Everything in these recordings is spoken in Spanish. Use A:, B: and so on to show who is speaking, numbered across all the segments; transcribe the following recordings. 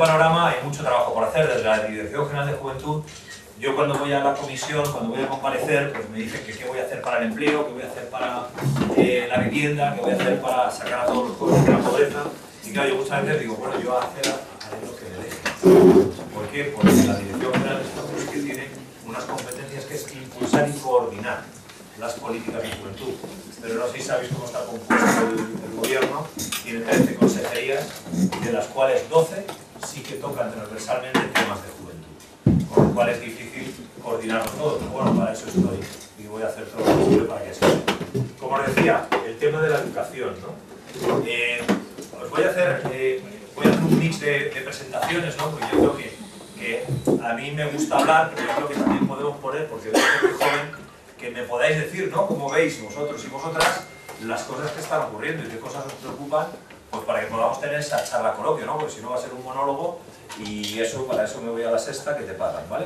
A: panorama hay mucho trabajo por hacer desde la Dirección General de Juventud. Yo cuando voy a la comisión, cuando voy a comparecer, pues me dicen que qué voy a hacer para el empleo, qué voy a hacer para la vivienda, qué voy a hacer para sacar a todos los jóvenes de la pobreza. Y claro, yo muchas veces digo, bueno, yo haré lo que me dejen. ¿Por qué? Porque la Dirección General de Juventud que tiene unas competencias que es impulsar y coordinar las políticas de juventud. Pero no sé si sabéis cómo está compuesto el gobierno. Tiene 13 consejerías, de las cuales 12 sí que tocan transversalmente temas de juventud. Con lo cual es difícil coordinarlo todo, pero bueno, para eso estoy y voy a hacer todo lo posible para que así sea. Como os decía, el tema de la educación, ¿no? Os voy a hacer un mix de presentaciones, ¿no? Porque yo creo que a mí me gusta hablar, pero yo creo que también podemos poner, porque yo soy muy joven, que me podáis decir, ¿no? Cómo veis vosotros y vosotras las cosas que están ocurriendo y qué cosas os preocupan, pues para que podamos tener esa charla coloquio, ¿no? Porque si no va a ser un monólogo y eso, para eso me voy a la sexta que te pagan, ¿vale?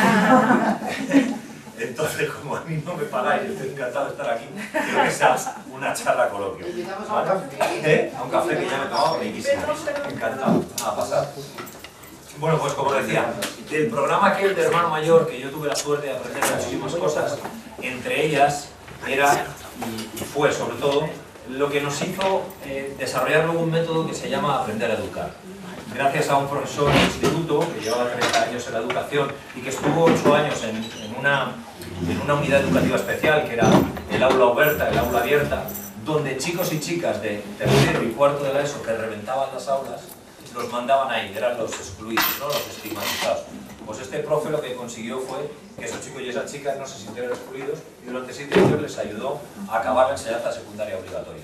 A: Entonces, como a mí no me pagáis, yo estoy encantado de estar aquí, quiero que sea una charla coloquio. ¿Vale? A un café que ya me he tomado riquísimo. Encantado. A pasar. Bueno, pues como decía, del programa aquel de hermano mayor, que yo tuve la suerte de aprender muchísimas cosas, entre ellas era, y fue sobre todo, lo que nos hizo desarrollar luego un método que se llama Aprender a Educar. Gracias a un profesor de instituto que llevaba 30 años en la educación y que estuvo 8 años en una unidad educativa especial, que era el aula oberta, el aula abierta, donde chicos y chicas de tercero y cuarto de la ESO que reventaban las aulas, los mandaban ahí, eran los excluidos, ¿no? Los estigmatizados. Pues este profe lo que consiguió fue que esos chicos y esas chicas no se sintieran excluidos y durante 7 años les ayudó a acabar la enseñanza secundaria obligatoria.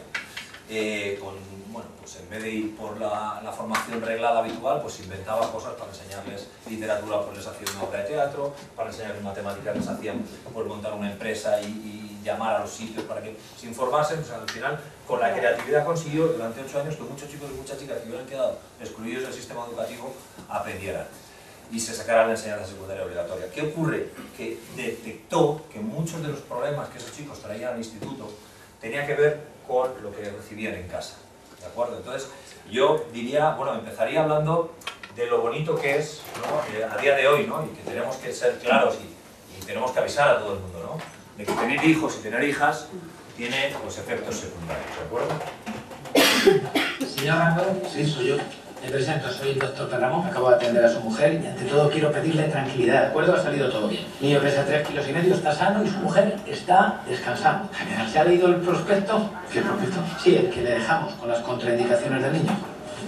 A: Bueno, pues en vez de ir por la formación reglada habitual, pues inventaba cosas para enseñarles literatura, pues les hacía una obra de teatro, para enseñarles matemáticas les hacían pues, montar una empresa y llamar a los sitios para que se informasen. Pues al final, con la creatividad consiguió durante 8 años que muchos chicos y muchas chicas que hubieran quedado excluidos del sistema educativo aprendieran y se sacaran la enseñanza secundaria obligatoria. ¿Qué ocurre? Que detectó que muchos de los problemas que esos chicos traían al instituto tenían que ver con lo que recibían en casa. ¿De acuerdo? Entonces, yo diría, bueno, empezaría hablando de lo bonito que es, ¿no? A día de hoy, ¿no? Y que tenemos que ser claros y tenemos que avisar a todo el mundo, ¿no? De que tener hijos y tener hijas tiene pues, efectos secundarios, ¿de acuerdo?
B: Señor Rango, sí, soy yo. Me presento, soy el doctor Perramón, acabo de atender a su mujer y ante todo quiero pedirle tranquilidad, ¿de acuerdo? Ha salido todo bien. El niño pesa 3,5 kilos, está sano y su mujer está descansando. ¿Se ha leído el prospecto?
C: ¿Qué prospecto?
B: Sí, el que le dejamos con las contraindicaciones del niño.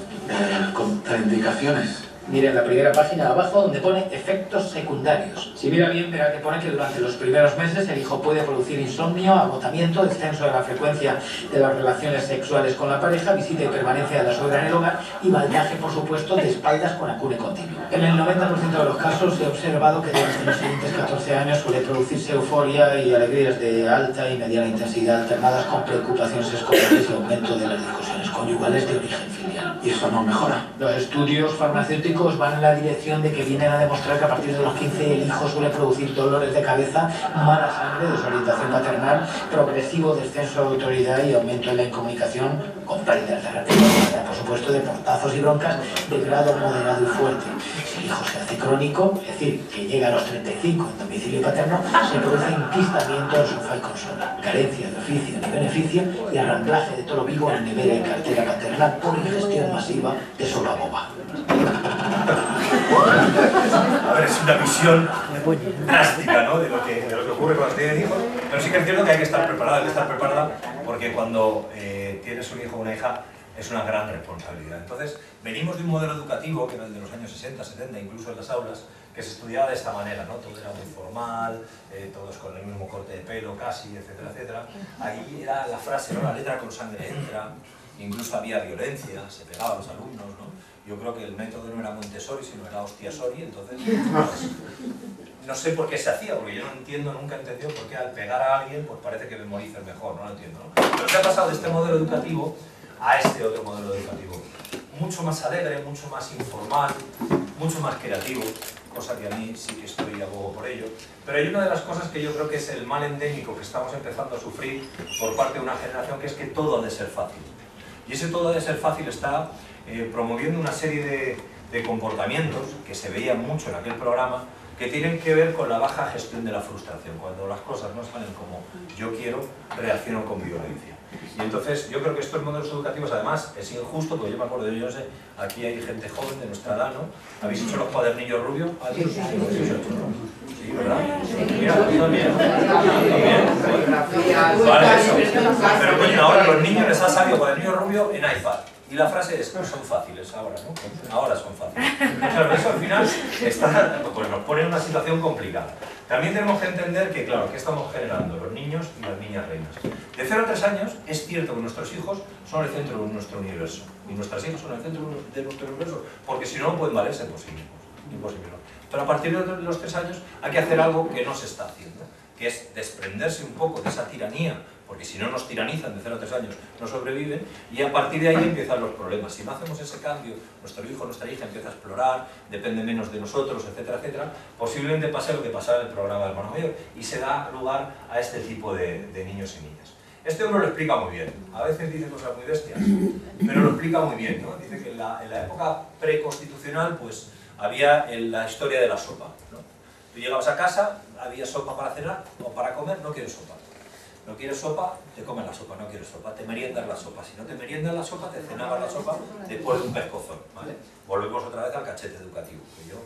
C: ¿Contraindicaciones?
B: Mire, en la primera página abajo donde pone efectos secundarios. Si mira bien, verá que pone que durante los primeros meses el hijo puede producir insomnio, agotamiento, descenso de la frecuencia de las relaciones sexuales con la pareja, visita y permanencia de la suegra en el hogar y baldaje, por supuesto, de espaldas con acune continuo. En el 90% de los casos he observado que durante los siguientes 14 años suele producirse euforia y alegrías de alta y mediana intensidad alternadas con preocupaciones escolares y aumento de las discusiones conyugales de origen filial.
C: ¿Y eso no mejora?
B: Los estudios farmacéuticos van en la dirección de que vienen a demostrar que a partir de los 15 el hijo suele producir dolores de cabeza, mala sangre, desorientación paternal, progresivo descenso de autoridad y aumento en la incomunicación con pérdidas de retención, por supuesto de portazos y broncas de grado moderado y fuerte. Si el hijo se hace crónico, es decir, que llega a los 35 en domicilio paterno, se produce enquistamiento en sofá y consola, carencia de oficio ni beneficio y arramblaje de todo vivo en nevera y cartera paternal por ingestión masiva de sola boba.
A: A ver, es una visión drástica, ¿no? de lo que ocurre cuando se tienen hijos, pero sí que es cierto que hay que estar preparada, porque cuando tienes un hijo o una hija es una gran responsabilidad. Entonces, venimos de un modelo educativo, que era el de los años 60, 70, incluso en las aulas, que se estudiaba de esta manera, ¿no? Todo era muy formal, todos con el mismo corte de pelo casi, etcétera, etcétera. Ahí era la frase, ¿no? La letra con sangre entra, incluso había violencia, se pegaba a los alumnos, ¿no? Yo creo que el método no era Montessori, sino era Hostiasori, entonces pues, no sé por qué se hacía, porque yo no entiendo, nunca he entendido por qué al pegar a alguien pues parece que memoriza mejor, no lo entiendo, ¿no? Pero se ha pasado de este modelo educativo a este otro modelo educativo, mucho más alegre, mucho más informal, mucho más creativo, cosa que a mí sí que estoy a abogo por ello. Pero hay una de las cosas que yo creo que es el mal endémico que estamos empezando a sufrir por parte de una generación, que es que todo ha de ser fácil. Y ese todo ha de ser fácil está promoviendo una serie de comportamientos que se veían mucho en aquel programa, que tienen que ver con la baja gestión de la frustración. Cuando las cosas no salen como yo quiero, reacciono con violencia. Y entonces yo creo que estos modelos educativos además es injusto, porque yo me acuerdo, yo no sé, aquí hay gente joven de nuestra edad, ¿no? ¿Habéis hecho los cuadernillos rubios? Sí, ¿verdad? Mira, tú también. Vale, eso. Pero coño, ahora los niños les ha salido cuadernillo rubio en iPad. Y la frase es, son fáciles ahora, ¿no? Ahora son fáciles. Claro, eso al final pues nos pone en una situación complicada. También tenemos que entender que, claro, ¿qué estamos generando? Los niños y las niñas reinas. De 0 a 3 años es cierto que nuestros hijos son el centro de nuestro universo. Y nuestras hijas son el centro de nuestro universo, porque si no, no pueden valerse por sí mismos. Imposible. Pero a partir de los 3 años hay que hacer algo que no se está haciendo, que es desprenderse un poco de esa tiranía, porque si no nos tiranizan de 0 a 3 años no sobreviven, y a partir de ahí empiezan los problemas. Si no hacemos ese cambio, nuestro hijo o nuestra hija empieza a explorar, depende menos de nosotros, etcétera, etcétera, posiblemente pase lo que pasaba en el programa del hermano mayor, y se da lugar a este tipo de niños y niñas. Este hombre lo explica muy bien, a veces dice cosas muy bestias, pero lo explica muy bien, ¿no? Dice que en la época preconstitucional pues había la historia de la sopa, ¿no? Tú llegabas a casa, había sopa para cenar o para comer, no quieres sopa. No quieres sopa, te comes la sopa, no quieres sopa, te meriendas la sopa. Si no te meriendas la sopa, te cenabas la sopa después de un pescozón, ¿vale? Volvemos otra vez al cachete educativo, que yo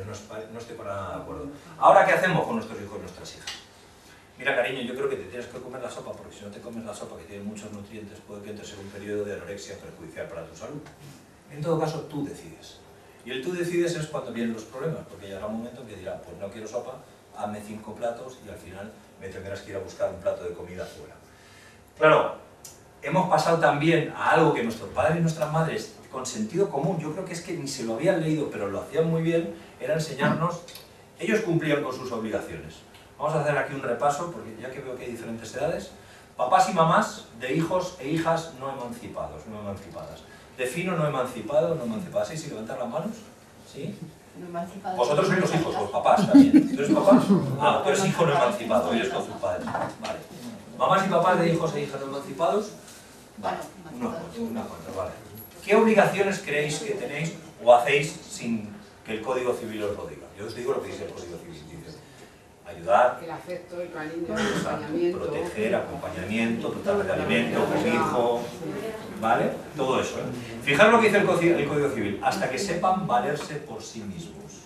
A: no estoy para nada de acuerdo. Ahora, ¿qué hacemos con nuestros hijos y nuestras hijas? Mira, cariño, yo creo que te tienes que comer la sopa, porque si no te comes la sopa, que tiene muchos nutrientes, puede que entres en un periodo de anorexia perjudicial para tu salud. En todo caso, tú decides. Y el tú decides es cuando vienen los problemas, porque llegará un momento en que dirá, pues no quiero sopa, hazme 5 platos y al final me tendrás que ir a buscar un plato de comida fuera. Claro, hemos pasado también a algo que nuestros padres y nuestras madres, con sentido común, yo creo que es que ni se lo habían leído, pero lo hacían muy bien, era enseñarnos, ellos cumplían con sus obligaciones. Vamos a hacer aquí un repaso, porque ya que veo que hay diferentes edades. Papás y mamás de hijos e hijas no emancipados, no emancipadas. Defino no emancipado, no emancipadas. ¿Sí? ¿Sí? ¿Levantar las manos? ¿Sí? Vosotros sois los hijos, los papás también. ¿Tú eres papá? Ah, tú eres hijo no emancipado, eres con tus padres. Vale. ¿Mamás y papás de hijos e hijas no emancipados? Vale. Una cuanta, vale. ¿Qué obligaciones creéis que tenéis o hacéis sin que el Código Civil os lo diga? Yo os digo lo que dice el Código Civil. Dice ayudar,
C: el afecto, el cariño, el acompañamiento,
A: proteger, acompañamiento, total de alimento, cobijo, ¿vale? Todo eso, ¿eh? Fijaros lo que dice el Código Civil, hasta que sepan valerse por sí mismos.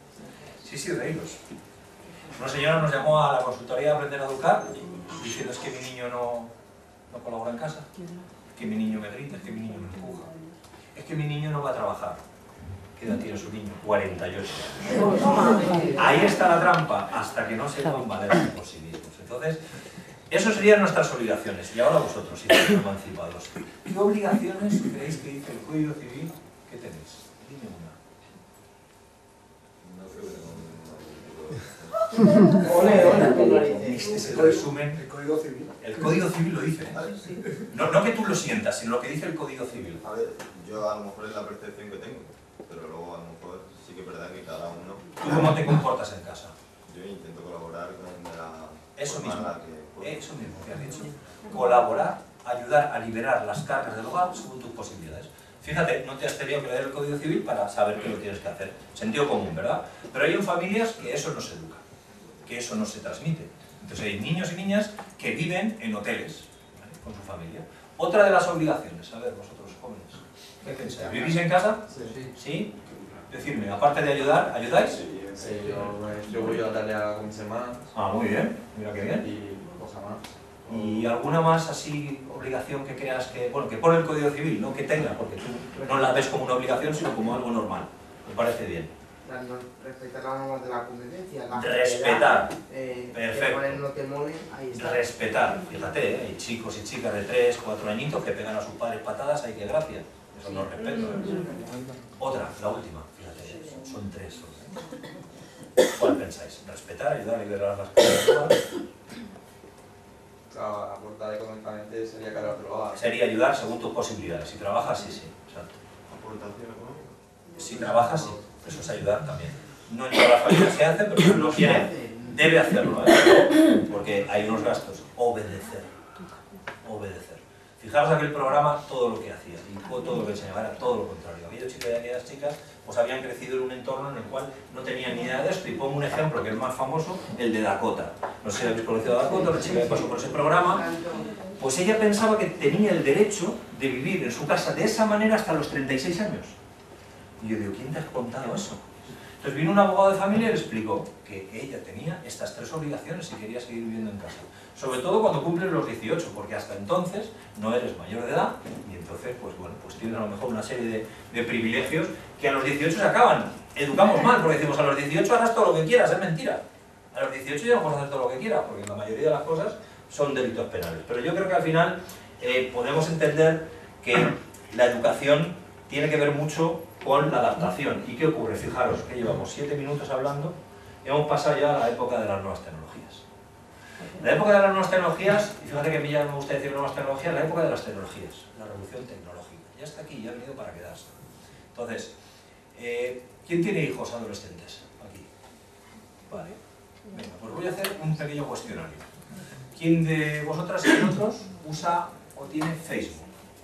A: Sí, reíros. Una señora nos llamó a la consultoría de Aprender a Educar diciendo es que mi niño no colabora en casa, es que mi niño me grita, es que mi niño me empuja, es que mi niño no va a trabajar. ¿Qué edad tiene su niño? 48. Ahí está la trampa, hasta que no sepan valerse por sí mismos. Entonces, eso serían nuestras obligaciones. Y ahora vosotros, hijos emancipados, ¿qué obligaciones creéis que dice el Código Civil que tenéis? Dime una. Este es el resumen.
D: El Código Civil.
A: El Código Civil lo dice. No que tú lo sientas, sino lo que dice el Código Civil.
D: A ver, yo a lo mejor es la percepción que tengo, pero luego a lo mejor sí que es verdad que cada uno...
A: ¿Tú cómo te comportas en casa?
D: Yo intento colaborar con la...
A: Eso mismo que has dicho. Colaborar, ayudar a liberar las cargas del hogar según tus posibilidades. Fíjate, no te has tenido que leer el Código Civil para saber que lo tienes que hacer. Sentido común, ¿verdad? Pero hay en familias que eso no se educa, que eso no se transmite. Entonces hay niños y niñas que viven en hoteles, ¿vale? Con su familia. Otra de las obligaciones, a ver, vosotros jóvenes, ¿qué pensáis? ¿Vivís en casa?
E: Sí.
A: ¿Sí? Decidme, aparte de ayudar, ¿ayudáis?
E: Sí, yo voy a darle a mis hermanos.
A: Ah, muy bien, mira qué bien.
E: Y cosa más.
A: ¿Y alguna más así obligación que creas que, bueno, que pone el Código Civil, no que tenga, porque tú no la ves como una obligación, sino como algo normal? Me parece bien.
F: Respetar las normas de la convivencia.
A: Respetar. Perfecto.
F: Que molen no te molen, ahí está.
A: Respetar. Fíjate, hay chicos y chicas de 3, 4 añitos que pegan a sus padres patadas, hay que gracia. Eso no es respeto. Otra, la última, fíjate, son 3. ¿Cuál pensáis? Respetar, ayudar a liberar las cosas.
E: Aportar económicamente sería que ahora trabajar.
A: Sería ayudar según tus posibilidades. Si trabajas, sí. Exacto.
D: Aportación económica.
A: Si trabajas, sí. Eso es ayudar también. No en todas las familias se hace, pero si uno quiere, debe hacerlo, ¿eh? Porque hay unos gastos. Obedecer. Fijaros aquel programa, todo lo que hacía, y todo lo que enseñaba era todo lo contrario. Aquellos chicos y aquellas chicas pues habían crecido en un entorno en el cual no tenían ni idea de esto, y pongo un ejemplo que es más famoso, el de Dakota. No sé si habéis conocido a Dakota, la chica que pasó por ese programa. Pues ella pensaba que tenía el derecho de vivir en su casa de esa manera hasta los 36 años. Y yo digo, ¿quién te ha contado eso? Entonces vino un abogado de familia y le explicó que ella tenía estas 3 obligaciones si quería seguir viviendo en casa. Sobre todo cuando cumples los 18, porque hasta entonces no eres mayor de edad y entonces pues bueno, pues tienes a lo mejor una serie de privilegios que a los 18 se acaban. Educamos mal porque decimos a los 18 harás todo lo que quieras, es mentira. A los 18 ya no puedes hacer todo lo que quieras, porque la mayoría de las cosas son delitos penales. Pero yo creo que al final podemos entender que la educación tiene que ver mucho con la adaptación. ¿Y qué ocurre? Fijaros que llevamos 7 minutos hablando, hemos pasado ya a la época de las nuevas tecnologías. La época de las nuevas tecnologías, y fíjate que a mí ya me gusta decir nuevas tecnologías, la época de las tecnologías, la revolución tecnológica. Ya está aquí, ya ha venido para quedarse. Entonces, ¿quién tiene hijos adolescentes aquí? Vale. Venga, pues voy a hacer un pequeño cuestionario. ¿Quién de vosotras y vosotros usa o tiene Facebook?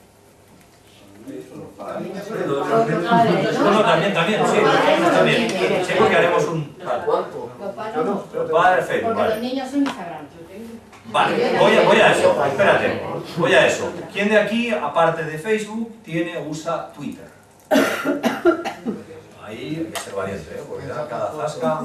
A: No, también, sí, también. Sí, porque haremos un... Los padres Facebook,
G: porque
A: vale.
G: los niños son Instagram.
A: Vale, voy a eso, espérate, voy a eso. ¿Quién de aquí, aparte de Facebook, usa Twitter? Ahí hay que ser valiente, ¿eh? Porque da cada zasca...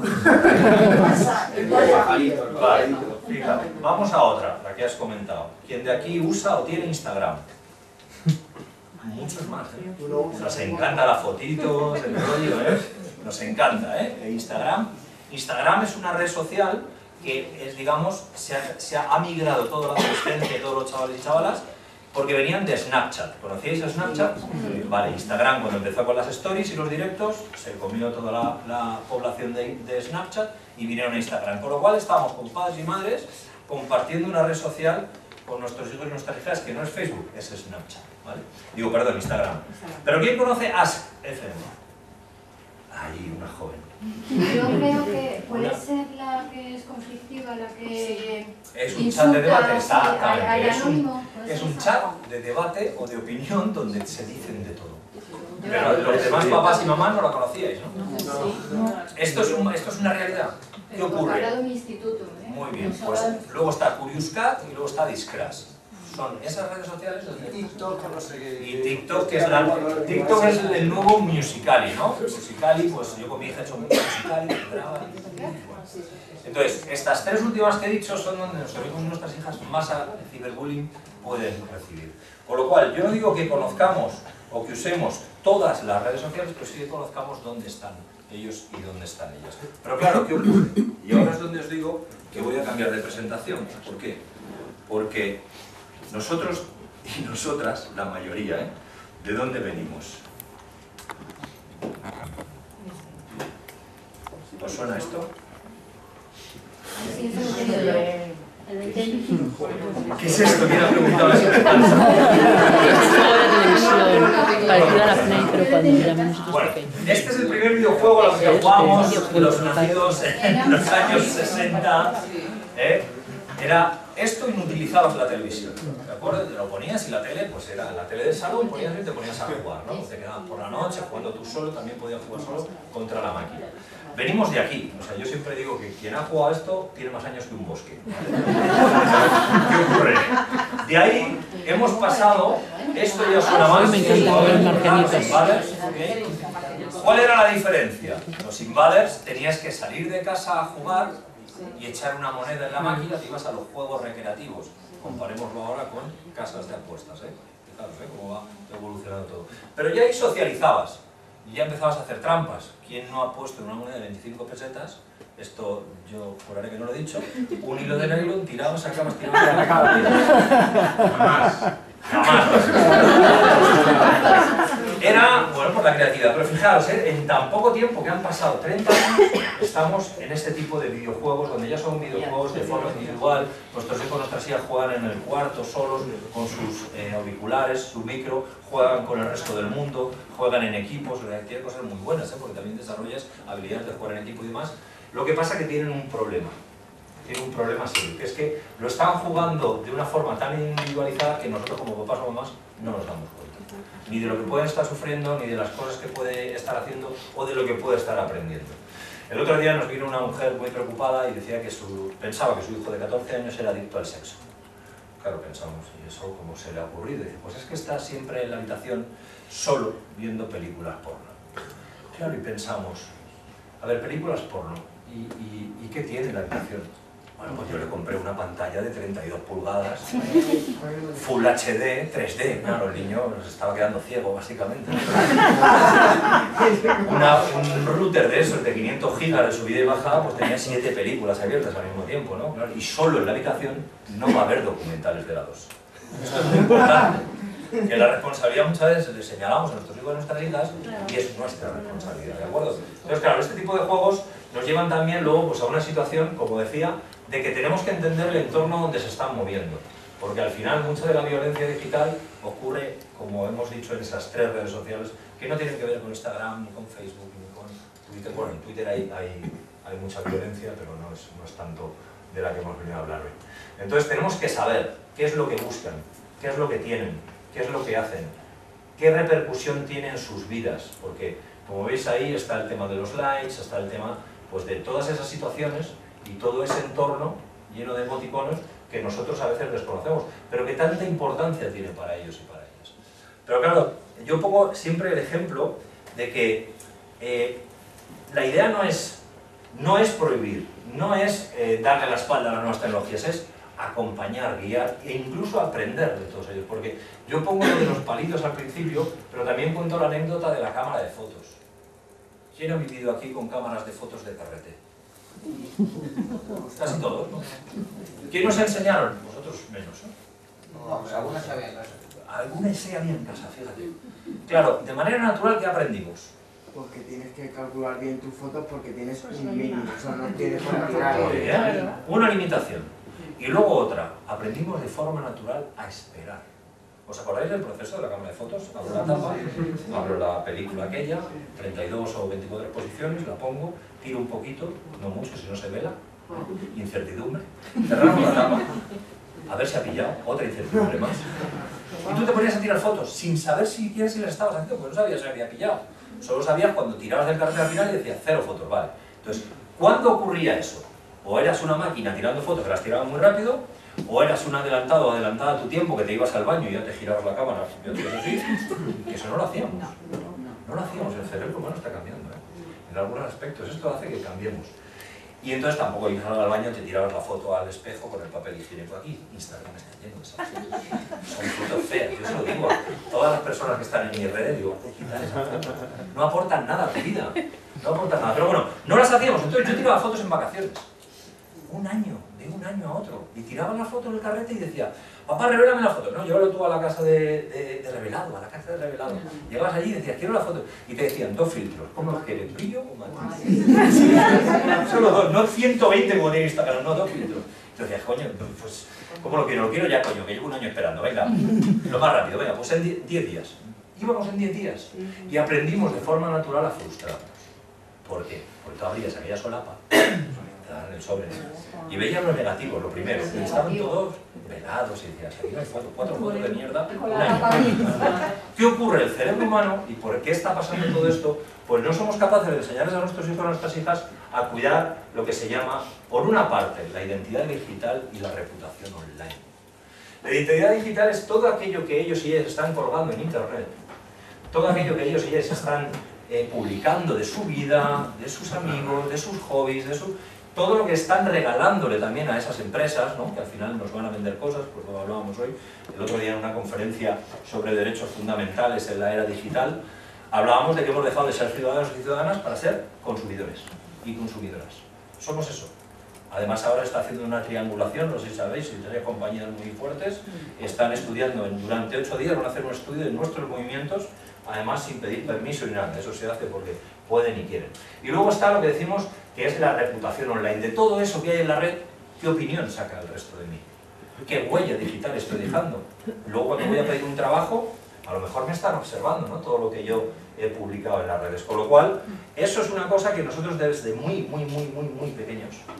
A: Vale, fíjate, vamos a otra, la que has comentado. ¿Quién de aquí usa o tiene Instagram? Muchos más, ¿eh? Nos encanta la fotito, el rollo, ¿eh? Nos encanta, ¿eh? Instagram es una red social que es, digamos, se ha migrado toda la adolescencia, todos los chavales y chavalas, porque venían de Snapchat. ¿Conocíais a Snapchat? Vale, Instagram cuando empezó con las stories y los directos, se comió toda la población de Snapchat y vinieron a Instagram. Por lo cual estábamos con padres y madres compartiendo una red social con nuestros hijos y nuestras hijas, que no es Facebook, es Snapchat, ¿vale? Digo, perdón, Instagram. ¿Pero quién conoce Ask.fm? Ahí, una joven.
G: Yo creo que puede ser la que es conflictiva, la que
A: es un chat de debate, exactamente.
G: Es
A: un chat de debate o de opinión donde se dicen de todo. Pero los demás papás y mamás no la conocíais, ¿no? Esto es una realidad. ¿Qué ocurre? Muy bien, pues luego está Curious Cat y luego está Discrash. Son esas redes sociales donde...
H: TikTok, no sé qué...
A: Y TikTok, que es TikTok es el nuevo Musical.ly, ¿no? Musical.ly, pues yo con mi hija he hecho Musical.ly, entonces, estas 3 últimas que he dicho son donde nuestros hijos y nuestras hijas más ciberbullying pueden recibir. Por lo cual, yo no digo que conozcamos o que usemos todas las redes sociales, pero sí que conozcamos dónde están ellos y dónde están ellas. Pero claro, ¿qué ocurre? Y ahora es donde os digo que voy a cambiar de presentación. ¿Por qué? Porque nosotros y nosotras, la mayoría, ¿eh? ¿De dónde venimos? ¿Os suena esto? ¿Qué es esto? ¿Quién ha preguntado eso?
I: Parecida a la Play, pero cuando éramos nosotros
A: Bueno,
I: pequeños.
A: este es el primer videojuego a los que jugamos, los nacidos en los años 60. Era esto y no utilizabas la televisión, ¿de acuerdo? Te lo ponías y la tele, pues era la tele del salón, ponías y te ponías a jugar, ¿no? Te quedabas por la noche jugando tú solo, también podías jugar solo contra la máquina. Venimos de aquí, o sea, yo siempre digo que quien ha jugado esto tiene más años que un bosque. ¿Qué ocurre? De ahí hemos pasado, esto ya suena más,
I: Me encantan los
A: Invaders, ¿okay? ¿Cuál era la diferencia? Los Invaders tenías que salir de casa a jugar y echar una moneda en la máquina, te ibas a los juegos recreativos. Comparémoslo ahora con casas de apuestas, ¿eh? Fijaros, cómo va evolucionando todo. Pero ya ahí socializabas y ya empezabas a hacer trampas. ¿Quién no ha puesto en una moneda de 25 pesetas? Esto yo juraré que no lo he dicho. Un hilo de nylon tirado, sacabas tirado de la cabeza. Jamás. Era, bueno, por la creatividad, pero fijaros, en tan poco tiempo que han pasado 30 años, estamos en este tipo de videojuegos, donde ya son videojuegos de forma individual, nuestros hijos, nuestras hijas juegan en el cuarto, solos, con sus auriculares, su micro, juegan con el resto del mundo, juegan en equipos, tienen cosas muy buenas, porque también desarrollas habilidades de jugar en equipo y demás. Lo que pasa es que tienen un problema. tiene un problema serio, que es que lo están jugando de una forma tan individualizada que nosotros como papás o mamás no nos damos cuenta. Ni de lo que pueden estar sufriendo, ni de las cosas que puede estar haciendo o de lo que puede estar aprendiendo. El otro día nos vino una mujer muy preocupada y decía que pensaba que su hijo de 14 años era adicto al sexo. Claro, pensamos, ¿y eso cómo se le ha ocurrido? Y dice, pues es que está siempre en la habitación solo viendo películas porno. Claro, y pensamos, a ver, películas porno, ¿y qué tiene la habitación? Bueno, pues yo le compré una pantalla de 32 pulgadas, Full HD, 3D, claro, el niño se estaba quedando ciego, básicamente. Un router de esos de 500 gigas de subida y bajada, pues tenía 7 películas abiertas al mismo tiempo, ¿no? Claro, y solo en la habitación no va a haber documentales de la 2. Esto es muy importante, que la responsabilidad muchas veces le señalamos a nuestros hijos y a nuestras hijas y es nuestra responsabilidad, ¿de acuerdo? Entonces, claro, este tipo de juegos nos llevan también luego pues, a una situación, como decía, de que tenemos que entender el entorno donde se están moviendo, porque al final mucha de la violencia digital ocurre, como hemos dicho, en esas 3 redes sociales que no tienen que ver con Instagram, ni con Facebook, ni con Twitter. Bueno, en Twitter hay mucha violencia, pero no es tanto de la que hemos venido a hablar hoy. Entonces tenemos que saber qué es lo que buscan, qué es lo que tienen, qué es lo que hacen, qué repercusión tiene en sus vidas, porque como veis ahí está el tema de los likes, está el tema pues, de todas esas situaciones y todo ese entorno lleno de emoticonos que nosotros a veces desconocemos, pero que tanta importancia tiene para ellos y para ellas. Pero claro, yo pongo siempre el ejemplo de que la idea no es prohibir, no es darle la espalda a las nuevas tecnologías, es acompañar, guiar e incluso aprender de todos ellos, porque yo pongo lo de los palitos al principio, pero también cuento la anécdota de la cámara de fotos. ¿Quién ha vivido aquí con cámaras de fotos de carrete? Casi todos, ¿no? ¿Quién nos enseñaron? Vosotros menos, ¿no?
F: No, pues algunas se habían casa.
A: Algunas se había en casa, fíjate. Claro, de manera natural, ¿qué aprendimos?
F: Porque tienes que calcular bien tus fotos porque tienes un límite, o sea, no tienes forma natural.
A: Una limitación. Y luego otra, aprendimos de forma natural a esperar. ¿Os acordáis del proceso de la cámara de fotos? Abro la tapa, abro la película aquella, 32 o 24 exposiciones, la pongo, tiro un poquito, no mucho, si no se vela, incertidumbre, cerramos la tapa, a ver si ha pillado, otra incertidumbre más. Y tú te ponías a tirar fotos sin saber siquiera si las estabas haciendo, porque no sabías si había pillado. Solo sabías cuando tirabas del cartel al final y decías 0 fotos, vale. Entonces, ¿cuándo ocurría eso? O eras una máquina tirando fotos que las tirabas muy rápido, o eras un adelantado o adelantada a tu tiempo que te ibas al baño y ya te girabas la cámara. Yo te quiero decir que eso no lo hacíamos. No lo hacíamos, el cerebro humano está cambiando, en algunos aspectos. Esto hace que cambiemos. Y entonces tampoco ibas al baño, te tirabas la foto al espejo con el papel higiénico aquí. Instagram está lleno de esas fotos. Son fotos feas, yo se lo digo a todas las personas que están en mi red, digo, quitar esas fotos. No aportan nada a tu vida. No aportan nada. Pero bueno, no las hacíamos. Entonces yo tiraba fotos en vacaciones. Un año a otro, y tiraban la foto en el carrete y decía, papá, revélame la foto. No, llévalo tú a la casa de revelado, a la casa de revelado. Llegabas allí y decías, quiero la foto. Y te decían, 2 filtros. ¿Cómo los quieres? ¿Brillo o matiz? Solo 2, no 120 como tiene Instagram, no, 2 filtros. Y te decías, coño, pues, ¿cómo lo quiero? Lo quiero ya, coño, que llevo un año esperando. Venga, lo más rápido, venga, pues en 10 días. Íbamos en 10 días y aprendimos de forma natural a frustrarnos. ¿Por qué? Porque tú abrías aquella solapa, te daban el sobre, y veías los negativos, lo primero, que estaban todos pegados y decías, aquí no hay fotos, 4 fotos de mierda, un año. ¿Qué ocurre? El cerebro humano, ¿y por qué está pasando todo esto? Pues no somos capaces de enseñarles a nuestros hijos y a nuestras hijas a cuidar lo que se llama, por una parte, la identidad digital y la reputación online. La identidad digital es todo aquello que ellos y ellas están colgando en internet, todo aquello que ellos y ellas están publicando de su vida, de sus amigos, de sus hobbies, todo lo que están regalándole también a esas empresas, ¿no? Que al final nos van a vender cosas, pues lo hablábamos hoy, el otro día en una conferencia sobre derechos fundamentales en la era digital, hablábamos de que hemos dejado de ser ciudadanos y ciudadanas para ser consumidores y consumidoras. Somos eso. Además ahora está haciendo una triangulación, no sé si sabéis, si tenéis compañías muy fuertes, están estudiando, durante 8 días van a hacer un estudio de nuestros movimientos, además sin pedir permiso ni nada, eso se hace porque pueden y quieren. Y luego está lo que decimos que es la reputación online, de todo eso que hay en la red, ¿qué opinión saca el resto de mí? ¿Qué huella digital estoy dejando? Luego cuando voy a pedir un trabajo, a lo mejor me están observando, ¿no? Todo lo que yo he publicado en las redes, con lo cual, eso es una cosa que nosotros desde muy pequeños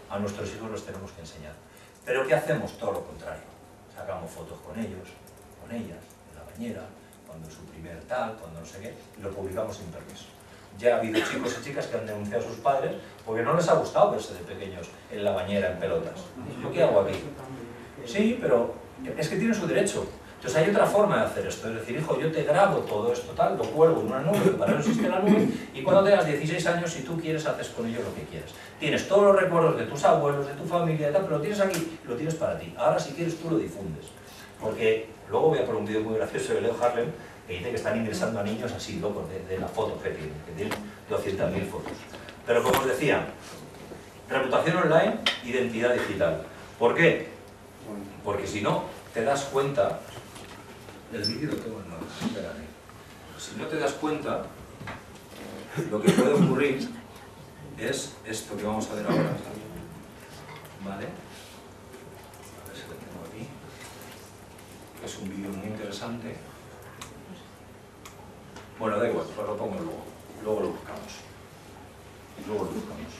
A: a nuestros hijos los tenemos que enseñar. Pero ¿qué hacemos? Todo lo contrario. Sacamos fotos con ellos, con ellas, en la bañera, cuando es su primer tal, cuando no sé qué, y lo publicamos sin permiso. Ya ha habido chicos y chicas que han denunciado a sus padres porque no les ha gustado verse de pequeños en la bañera, en pelotas. ¿Yo qué hago aquí? Sí, pero es que tiene su derecho. Entonces hay otra forma de hacer esto, es decir, hijo, yo te grabo todo esto tal, lo cuelgo en una nube, para no existe la nube, y cuando tengas 16 años, si tú quieres, haces con ello lo que quieras. Tienes todos los recuerdos de tus abuelos, de tu familia y tal, pero lo tienes aquí, lo tienes para ti. Ahora, si quieres, tú lo difundes. Porque luego voy a poner un vídeo muy gracioso de Leo Harlem, que dice que están ingresando a niños así, locos, de la foto que tienen 200.000 fotos. Pero como os decía, reputación online, identidad digital. ¿Por qué? Porque si no, te das cuenta... El vídeo lo tengo en la... Espérate. Si no te das cuenta, lo que puede ocurrir es esto que vamos a ver ahora. ¿Vale? A ver si lo tengo aquí. Es un vídeo muy interesante. Bueno, da igual, pues lo pongo luego. Luego lo buscamos. Luego lo buscamos.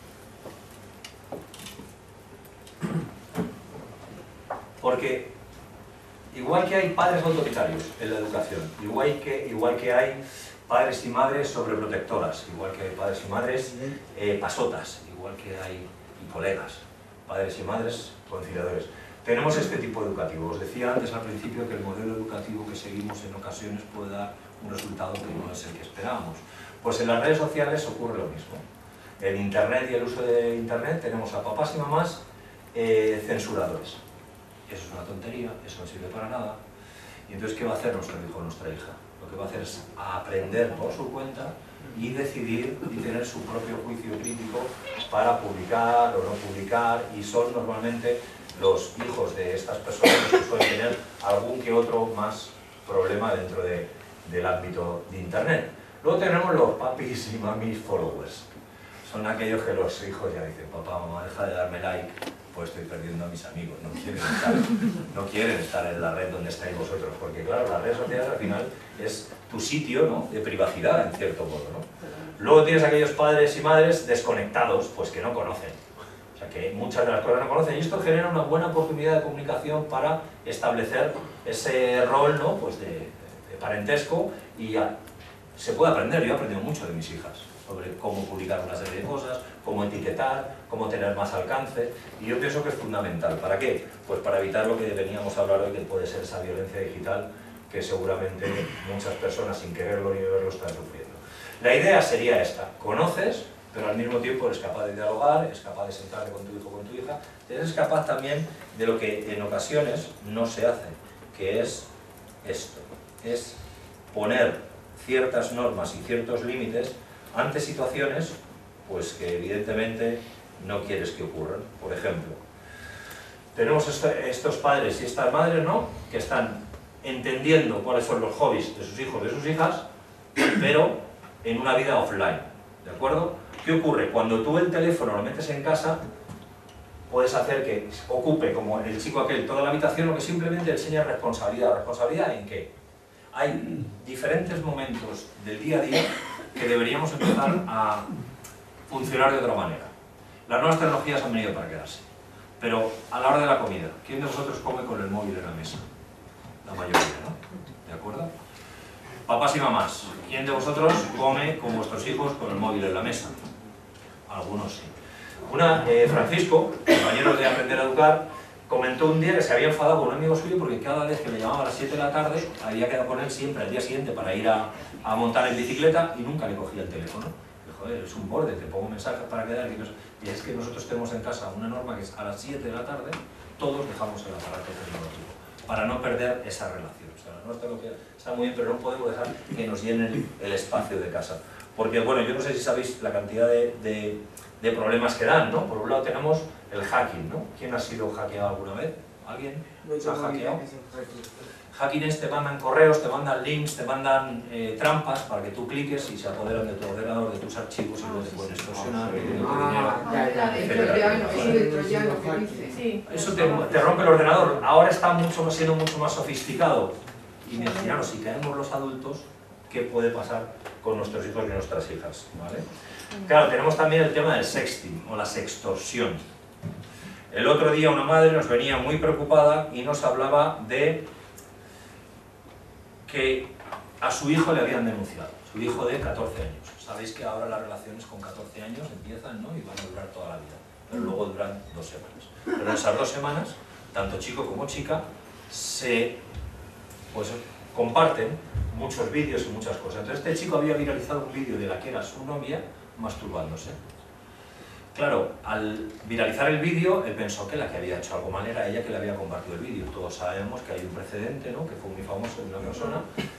A: Porque igual que hay padres autoritarios en la educación, igual que hay padres y madres sobreprotectoras, igual que hay padres y madres pasotas, igual que hay colegas, padres y madres conciliadores. Tenemos este tipo educativo. Os decía antes al principio que el modelo educativo que seguimos en ocasiones puede dar un resultado que no es el que esperábamos. Pues en las redes sociales ocurre lo mismo. En Internet y el uso de Internet tenemos a papás y mamás censuradores. Eso es una tontería, eso no sirve para nada. Y entonces, ¿qué va a hacer nuestro hijo o nuestra hija? Lo que va a hacer es aprender por su cuenta y decidir y tener su propio juicio crítico para publicar o no publicar, y son normalmente los hijos de estas personas los que suelen tener algún que otro más problema dentro del ámbito de Internet. Luego tenemos los papis y mamis followers. Son aquellos que los hijos ya dicen, papá, mamá, deja de darme like, pues estoy perdiendo a mis amigos, no quieren estar en la red donde estáis vosotros, porque claro, las redes sociales al final es tu sitio, ¿no?, de privacidad, en cierto modo, ¿no? Luego tienes aquellos padres y madres desconectados, pues que no conocen, o sea que muchas de las cosas no conocen, y esto genera una buena oportunidad de comunicación para establecer ese rol, ¿no?, pues de parentesco, y ya se puede aprender. Yo he aprendido mucho de mis hijas sobre cómo publicar una serie de cosas, cómo etiquetar, cómo tener más alcance, y yo pienso que es fundamental. ¿Para qué? Pues para evitar lo que veníamos a hablar hoy, que puede ser esa violencia digital que seguramente muchas personas sin quererlo ni verlo están sufriendo. La idea sería esta: conoces, pero al mismo tiempo eres capaz de dialogar, eres capaz de sentarte con tu hijo o con tu hija, eres capaz también de lo que en ocasiones no se hace, que es esto, es poner ciertas normas y ciertos límites ante situaciones pues que evidentemente no quieres que ocurran. Por ejemplo, tenemos estos padres y estas madres, ¿no?, que están entendiendo cuáles son los hobbies de sus hijos, de sus hijas, pero en una vida offline, ¿de acuerdo? ¿Qué ocurre? Cuando tú el teléfono lo metes en casa, puedes hacer que ocupe, como el chico aquel, toda la habitación, o que simplemente enseña responsabilidad. ¿Responsabilidad en qué? Hay diferentes momentos del día a día que deberíamos empezar a funcionar de otra manera. Las nuevas tecnologías han venido para quedarse, pero a la hora de la comida, ¿quién de vosotros come con el móvil en la mesa? La mayoría, ¿no? ¿De acuerdo? Papás y mamás, ¿quién de vosotros come con vuestros hijos con el móvil en la mesa? Algunos sí. Francisco, compañero de Aprender a Educar, comentó un día que se había enfadado con un amigo suyo porque cada vez que le llamaba a las 7 de la tarde había quedado con él siempre al día siguiente para ir a montar en bicicleta y nunca le cogía el teléfono. Dijo, joder, es un borde, te pongo mensajes para quedar. Y es que nosotros tenemos en casa una norma que es a las 7 de la tarde todos dejamos el aparato tecnológico para no perder esa relación. O sea, la nueva tecnología está muy bien, pero no podemos dejar que nos llenen el espacio de casa. Porque, bueno, yo no sé si sabéis la cantidad de problemas que dan, ¿no? Por un lado tenemos el hacking, ¿no? ¿Quién ha sido hackeado alguna vez? ¿Alguien se ha hackeado? Hacking es, te mandan correos, te mandan links, te mandan trampas para que tú cliques y se apoderan de tu ordenador, de tus archivos, y luego te pueden extorsionar, eso te rompe el ordenador. Ahora está siendo mucho más sofisticado. Y imaginaros, si caemos los adultos, ¿qué puede pasar con nuestros hijos y nuestras hijas? ¿Vale? Claro, tenemos también el tema del sexting o la sextorsión. El otro día una madre nos venía muy preocupada y nos hablaba de que a su hijo le habían denunciado, su hijo de 14 años. Sabéis que ahora las relaciones con 14 años empiezan, ¿no? Y van a durar toda la vida, pero luego duran 2 semanas. Pero en esas 2 semanas, tanto chico como chica, pues, comparten muchos vídeos y muchas cosas. Entonces este chico había viralizado un vídeo de la que era su novia masturbándose. Claro, al viralizar el vídeo, él pensó que la que había hecho algo mal era ella que le había compartido el vídeo. Todos sabemos que hay un precedente, ¿no? Que fue muy famoso de una persona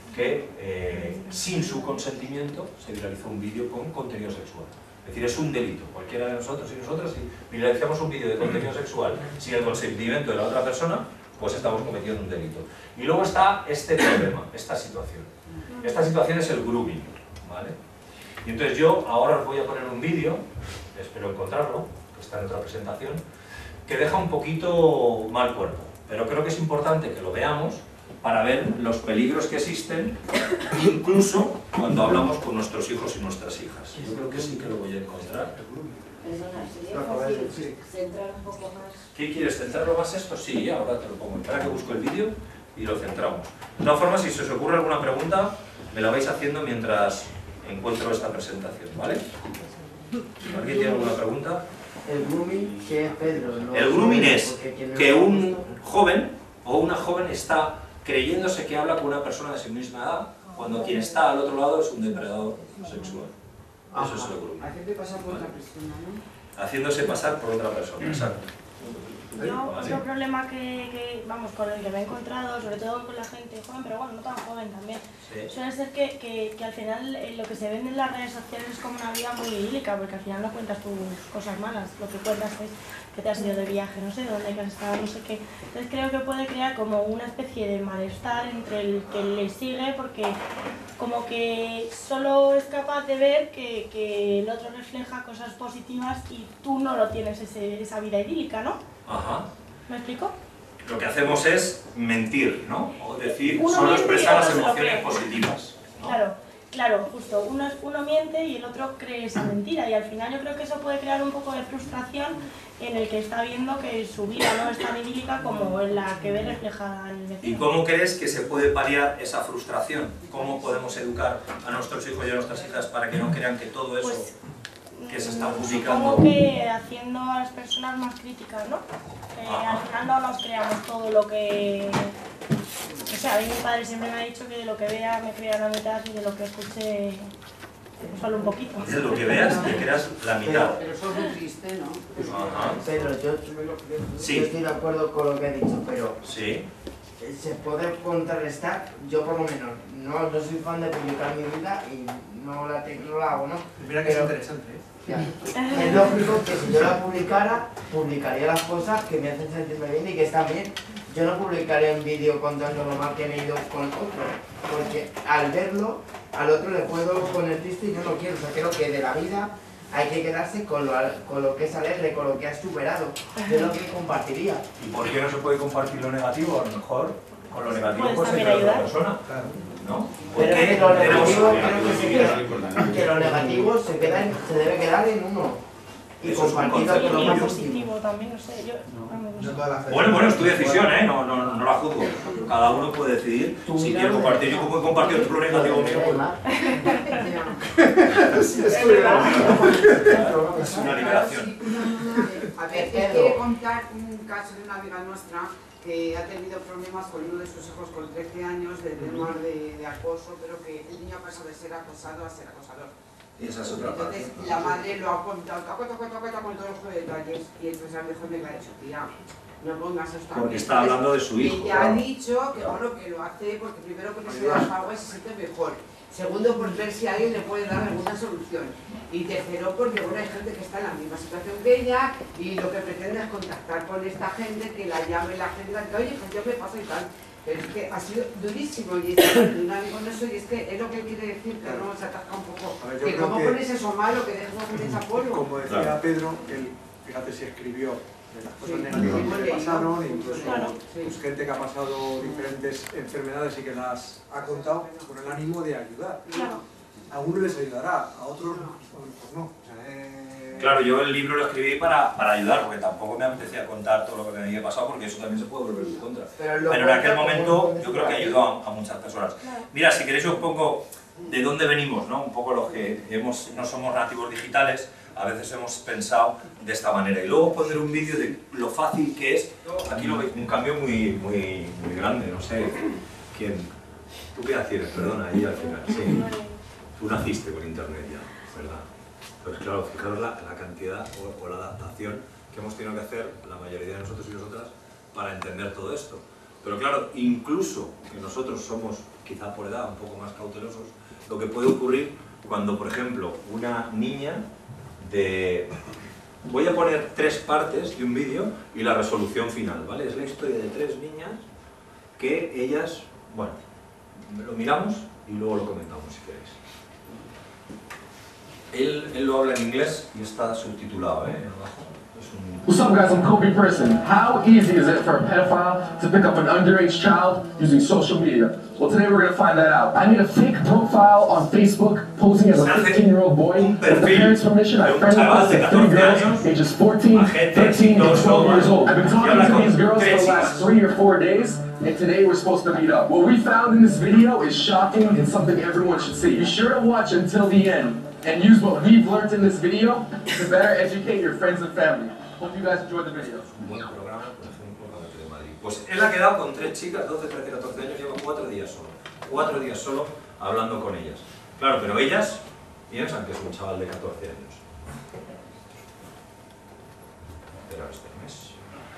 A: que sin su consentimiento se viralizó un vídeo con contenido sexual. Es decir, es un delito. Cualquiera de nosotros y nosotras, si viralizamos un vídeo de contenido sexual sin el consentimiento de la otra persona, pues estamos cometiendo un delito. Y luego está este problema, esta situación. Esta situación es el grooming, ¿vale? Y entonces yo ahora os voy a poner un vídeo, espero encontrarlo, que está en otra presentación, que deja un poquito mal cuerpo, pero creo que es importante que lo veamos para ver los peligros que existen, incluso cuando hablamos con nuestros hijos y nuestras hijas. Yo creo que sí que lo voy a encontrar.
G: Perdona, sería fácil centrar un poco más.
A: ¿Qué quieres? ¿Centrarlo más esto? Sí, ahora te lo pongo. Espera que busco el vídeo y lo centramos. De todas formas, si se os ocurre alguna pregunta, me la vais haciendo mientras encuentro esta presentación, ¿vale? ¿Alguien tiene alguna pregunta?
F: El grooming, ¿qué es, Pedro? No,
A: el grooming es que un
F: gusto.
A: joven o una joven está creyéndose que habla con una persona de su misma edad, cuando quien está al otro lado es un depredador sexual. Eso es el grooming.
C: Hacerte pasar por otra persona, ¿no?
A: Haciéndose pasar por otra persona, exacto.
H: Yo, otro problema vamos, con el que me he encontrado, sobre todo con la gente joven, pero bueno, no tan joven también,
A: Sí.
H: suele ser que al final lo que se ve en las redes sociales es como una vida muy idílica, porque al final no cuentas tus cosas malas, lo que cuentas es que te has ido de viaje, no sé dónde, que has estado, no sé qué. Entonces creo que puede crear como una especie de malestar entre el que le sigue, porque como que solo es capaz de ver que el otro refleja cosas positivas y tú no lo tienes esa vida idílica, ¿no?
A: Ajá.
H: ¿Me explico?
A: Lo que hacemos es mentir, ¿no? O decir,
H: Uno
A: solo
H: miente y
A: expresar
H: el
A: las
H: otro se lo
A: emociones
H: cree.
A: positivas, ¿no?
H: Claro, justo. Uno miente y el otro cree esa mentira, y al final yo creo que eso puede crear un poco de frustración en el que está viendo que su vida no es tan idílica como en la que ve reflejada en el vecino.
A: ¿Y cómo crees que se puede paliar esa frustración? ¿Cómo podemos educar a nuestros hijos y a nuestras hijas para que no crean que todo eso
H: Pues,
A: que se está publicando...
H: Supongo que haciendo a las personas más críticas, ¿no? Que
A: Ajá.
H: al final no nos creamos todo lo que... O sea, a mí mi padre siempre me ha dicho que de lo que vea me crea la mitad y de lo que escuche solo un poquito.
A: De lo que veas, te creas la mitad.
C: Pero eso es muy triste, ¿no?
A: Ajá.
F: Pedro, yo
A: Sí.
F: estoy de acuerdo con lo que he dicho, pero
A: Sí.
F: se puede contrarrestar, yo por lo menos no soy fan de publicar mi vida y no la hago, ¿no?
J: Mira que es interesante, ¿eh?
F: Ya. Es lógico que si yo la publicara, publicaría las cosas que me hacen sentirme bien y que están bien. Yo no publicaría un vídeo contando lo mal que me he ido con otro, porque al verlo, al otro le puedo poner triste y yo no quiero. O sea, creo que de la vida hay que quedarse con lo que es alegre, con lo que has superado. Yo es lo que compartiría.
A: ¿Y por qué no se puede compartir lo negativo? A lo mejor con lo negativo
H: Puedes
A: puede ser
H: también
A: otra
H: ayudar.
A: persona.
J: Claro.
A: ¿No?
F: Pero
A: Porque
F: es que lo
A: tenemos...
F: negativo creo que se lo negativo se debe quedar en uno. Y
A: Eso es un
F: compartirlo
A: concepto
F: con lo
H: Y
F: más
H: lo
F: positivo.
H: positivo también, no sé, yo...
J: No toda la
A: Bueno, es tu decisión, ¿eh? No la juzgo. Cada uno puede decidir si quiere compartir. Yo como he compartido todo lo negativo mío, pues es una liberación.
C: A ver, él quiere contar un caso de una amiga nuestra que ha tenido problemas con uno de sus hijos con 13 años de temas de acoso, pero que el niño pasó de ser acosado a ser acosador.
A: Y esa es otra parte.
C: Entonces la madre lo ha contado con todos los detalles y entonces a lo mejor me lo ha dicho, tía, no pongas esto.
A: Porque está hablando de su hijo.
C: Y ya ha dicho que bueno, que lo hace porque primero con eso da agua y se siente mejor. Segundo, por ver si alguien le puede dar alguna solución. Y tercero, porque bueno, hay gente que está en la misma situación que ella y lo que pretende es contactar con esta gente, que la llame la gente y diga, oye, pues yo me paso y tal. Pero es que ha sido durísimo y con eso, y es que es lo que él quiere decir, que no se atasca un poco.
J: A ver, yo
C: Que
J: creo
C: como
J: que-
C: pones eso malo, que dejes poner esa polvo.
J: Como decía
A: Claro.
J: Pedro, él, fíjate si escribió de las cosas
C: Sí,
J: negativas
C: hemos
J: que le
C: leído.
J: pasaron, incluso
H: Claro.
J: pues, gente que ha pasado diferentes enfermedades y que las ha contado con el ánimo de ayudar.
H: Claro.
J: A algunos les ayudará, a otros pues no. O sea,
A: Claro, yo el libro lo escribí para ayudar, porque tampoco me apetecía contar todo lo que me había pasado, porque eso también se puede volver en contra. Pero en aquel momento yo creo que ayudó a muchas personas. Mira, si queréis os pongo de dónde venimos, ¿no? Un poco los que no somos nativos digitales, a veces hemos pensado de esta manera. Y luego pondré un vídeo de lo fácil que es. Aquí lo veis, un cambio muy grande, no sé quién. ¿Tú qué hacías? Perdona, ahí al final. Sí. Tú naciste con internet ya, ¿verdad? Pues claro, fijaros la cantidad o la adaptación que hemos tenido que hacer la mayoría de nosotros y nosotras para entender todo esto. Pero claro, incluso que nosotros somos, quizá por edad, un poco más cautelosos, lo que puede ocurrir cuando, por ejemplo, una niña de... Voy a poner 3 partes de un vídeo y la resolución final, ¿vale? Es la historia de 3 niñas que ellas, bueno, lo miramos y luego lo comentamos si queréis. Él lo habla en inglés y está subtitulado, abajo.
K: What's up, guys? I'm Kobe Bryson. How easy is it for a pedophile to pick up an underage child using social media? Well, today we're going to find that out. I made a fake profile on Facebook posing as a 15-year-old boy. With the parents' permission, I friended up to 3 girls, ages 14, 13, and 12 years old. I've been talking to these girls for the last 3 or 4 days, and today we're supposed to meet up. What we found in this video is shocking and something everyone should see. Be sure to watch until the end and use what we've learned in this video to better educate your friends and family. Hope you guys enjoyed the video.
A: Buen programa, por ejemplo, de Madrid. Pues él ha quedado con 3 chicas, 12, 13, 14 años, lleva 4 días solo. 4 días solo hablando con ellas. Claro, pero ellas piensan que es un chaval de 14 años. Pero este no es.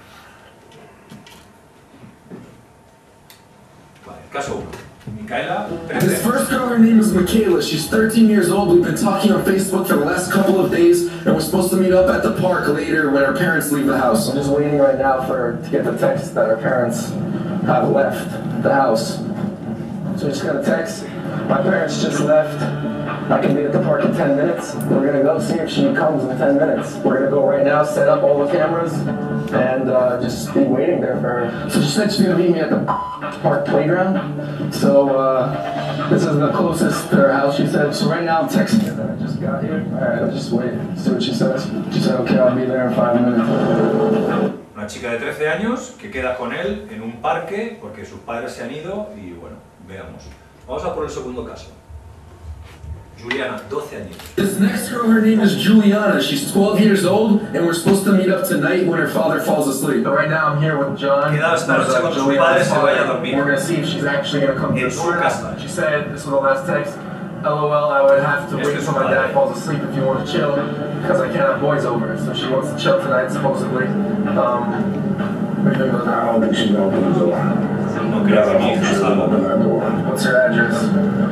A: Vale, caso 1. Micaela,
K: This first girl, her name is Michaela. She's 13 years old. We've been talking on Facebook for the last couple of days, and we're supposed to meet up at the park later when our parents leave the house. I'm just waiting right now to get the text that our parents have left the house. So I just got a text. My parents just left. I can be at the park in 10 minutes. We're gonna go see if she comes in 10 minutes. We're gonna go right now, set up all the cameras, and just be waiting there for her. So she said she's gonna meet me at the park playground. So this is the closest to her house, she said. So right now I'm texting her that I just got here. Alright, I'll just wait, see what she says. She said, okay, I'll be there in 5 minutes.
A: Una chica de 13 años que queda con él en un parque porque sus padres se han ido y bueno, veamos. Vamos a por el segundo caso. Juliana, 12 años.
K: This next girl, her name is Juliana. She's 12 years old, and we're supposed to meet up tonight when her father falls asleep. But right now I'm here with John.
A: Queda esta noche cuando su padre se vaya a dormir.
K: We're gonna see if she's actually gonna come to
A: En
K: the
A: su
K: door.
A: casa.
K: She said, this was the last text, LOL, I would have to wait until my dad falls asleep if you want to chill, because I can't have boys over. So she wants to chill tonight, supposedly. What do you think about that? I don't think she's gonna open the door.
A: No creo que mi hija salga.
K: What's her address?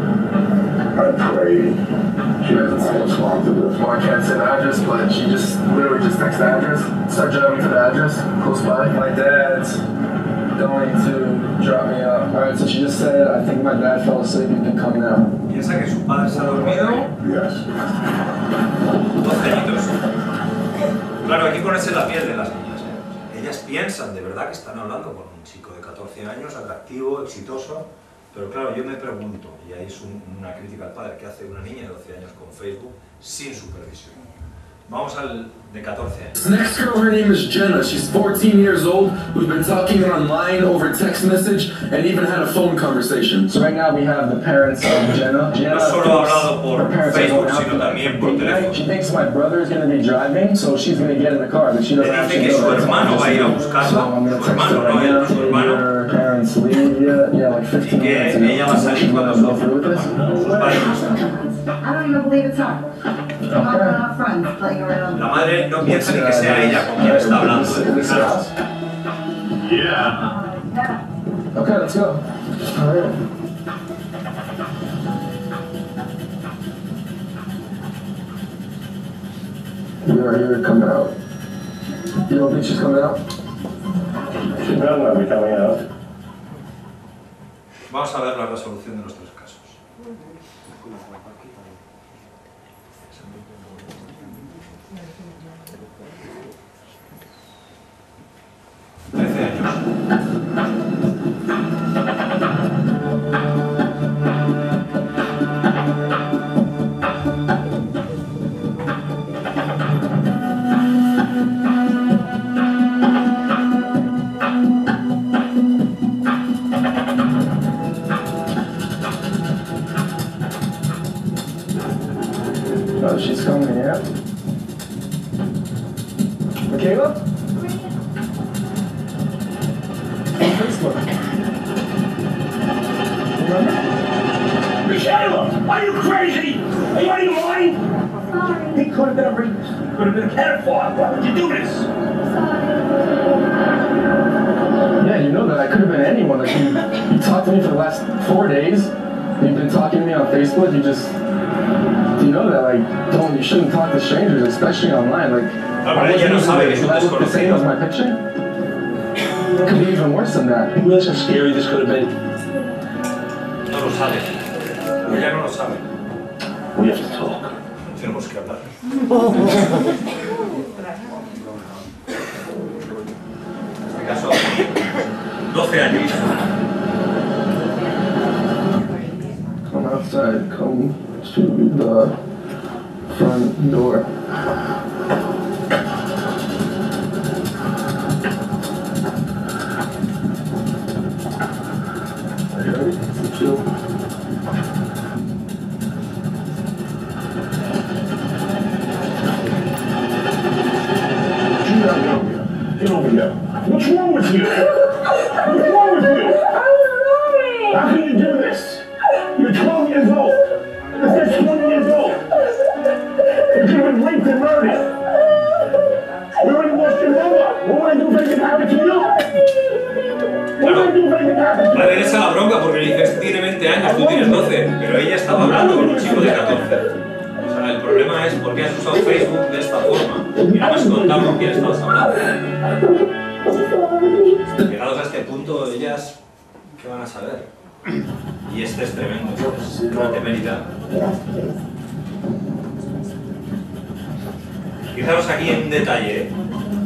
K: I pray she doesn't say what's wrong to this. Well, I can't say the address, but she just literally just texted the address. Start driving to the address close by. My dad's going to drop me off. Alright, so she just said, I think my dad fell asleep, you can come now.
A: Piensa que su padre se ha dormido.
K: Yes.
A: 12 añitos. Claro, hay que ponerse la piel de las niñas. Ellas piensan de verdad que están hablando con un chico de 14 años, atractivo, exitoso. Pero claro, yo me pregunto, y ahí es una crítica al padre, ¿qué hace una niña de 12 años con Facebook sin supervisión? Vamos al de 14 años.
K: This next girl, her name is Jenna. She's 14 years old. We've been talking online over text message and even had a phone conversation. So right now we have the parents of Jenna.
A: No solo ha hablado por Facebook, sino también por teléfono.
K: She thinks my brother is going to be driving, so she's going to get in the car, but she doesn't actually
A: dice que
K: know.
A: su hermano va a ir a buscarla.
K: So I'm going to text her right now. Her parents leave, yeah, like 15 minutes ago.
A: Ella va a salir cuando sus padres.
L: I don't even believe it's her. Our friends playing around.
A: La madre no piensa ni que sea ella con quien está hablando.
K: Yeah. Okay, let's go. All right. You're coming out. You don't think she's coming out? She better not be coming out.
A: Vamos a ver la resolución de nuestros casos. 13 años.
K: Michaela? On Facebook. Remember? Michaela! Are you crazy? Are you out of your mind?
G: Sorry.
K: He could have been a rapist. He could have been a pedophile. Why would you do this? Yeah, you know that I could have been anyone. Like you talked to me for the last 4 days. You've been talking to me on Facebook. You know that like you shouldn't talk to strangers, especially online. Like I wasn't even look the same as my picture. It could be even worse than that. You realize how scary this could have been?
A: No lo sabe. Ella no lo sabe.
K: We have to talk.
A: Tenemos que hablar. En este caso, 12 años.
K: Come outside. Come to the front door. Are you ready? Chill. Get over here. What's wrong with you? What's wrong with you? How can you do this? You're 12 years old. This is 20 years old. You could have been raped and murdered. We already lost your mother. What would I do if anything happened to you? What would I do if anything happened to you?
A: Va a regresar la bronca porque le dices, este tiene 20 años, tú tienes 12, pero ella estaba hablando con un chico de 14. O sea, el problema es por qué has usado Facebook de esta forma y no has contado con quién estabas hablando. Llegados a este punto, ellas, ¿qué van a saber? Y este es tremendo, es una temeridad. Fijaros aquí en un detalle, ¿eh?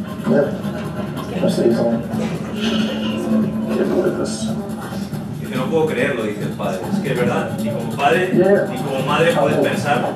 A: Dice, no puedo creerlo, dice el padre. Es que es verdad, ni como padre ni como madre puedes pensar.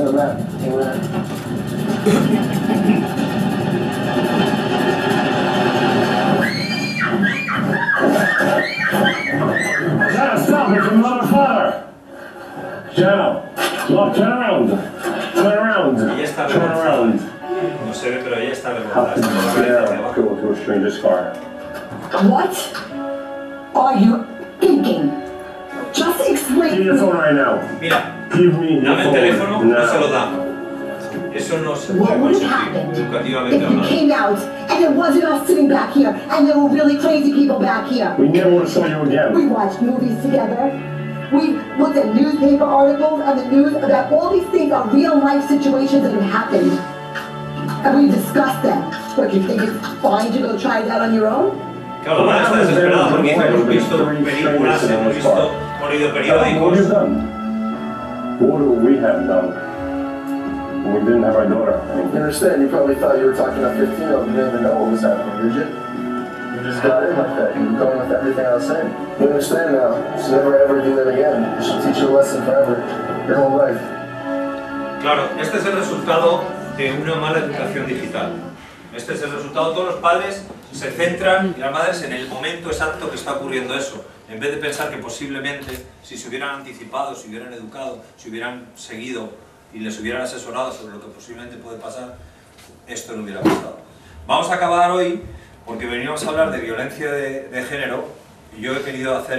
K: Stop it from mother father. Shadow, look, turn around. Turn around.
A: Ella está
K: Turn around.
A: No se ve, pero ella está avergonzada.
K: Go to a stranger's car.
L: What are you thinking? Just explain.
K: Give me your phone right now.
A: Mira,
K: Give me your
A: dame el
K: phone.
A: teléfono, no se lo
K: now.
A: da. Eso no se
L: What
A: puede
L: would have
A: consentir,
L: happened
A: educativamente
L: if you
A: hablando.
L: came out and it wasn't us sitting back here and there were really crazy people back here?
K: We never want to saw you again.
L: We watched movies together. We looked at newspaper articles on the news about all these things are real life situations that have happened. And we discussed them. But you think it's fine to go try it out on your own?
A: Claro, la madre está desesperada porque dice, hemos visto películas, hemos visto, leído
K: What have
A: periódicos.
K: you done? What do we have done? We didn't have our daughter. You understand? You probably thought you were talking to 15-year-old. You didn't even know what was happening, did you? You just got in like that. You were going with everything I was saying. You understand now. Just never ever do that again. You should teach you a lesson forever. Your whole life.
A: Claro, este es el resultado de una mala educación digital. Este es el resultado. Todos los padres se centran, y las madres, en el momento exacto que está ocurriendo eso. En vez de pensar que posiblemente, si se hubieran anticipado, si hubieran educado, si hubieran seguido y les hubieran asesorado sobre lo que posiblemente puede pasar, esto no hubiera pasado. Vamos a acabar hoy, porque venimos a hablar de violencia de género, y yo he querido hacer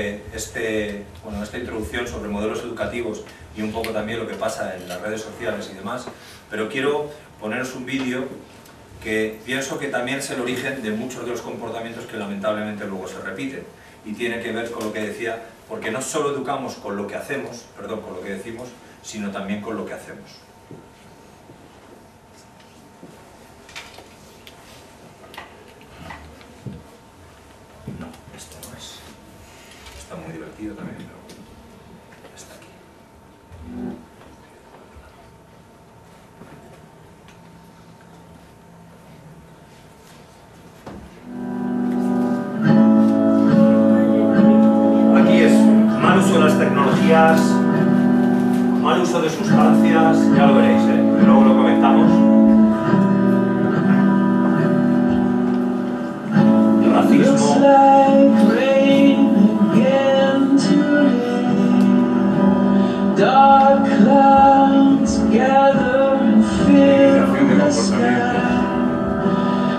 A: esta introducción sobre modelos educativos y un poco también lo que pasa en las redes sociales y demás, pero quiero poneros un vídeo que pienso que también es el origen de muchos de los comportamientos que lamentablemente luego se repiten, y tiene que ver con lo que decía, porque no solo educamos con lo que hacemos, perdón, con lo que decimos, sino también con lo que hacemos. No, este no es. Está muy divertido también, pero está aquí. Aquí es mal uso de las tecnologías, mal uso de sustancias, ya lo veréis, luego lo comentamos. Racismo. Identificación de comportamientos.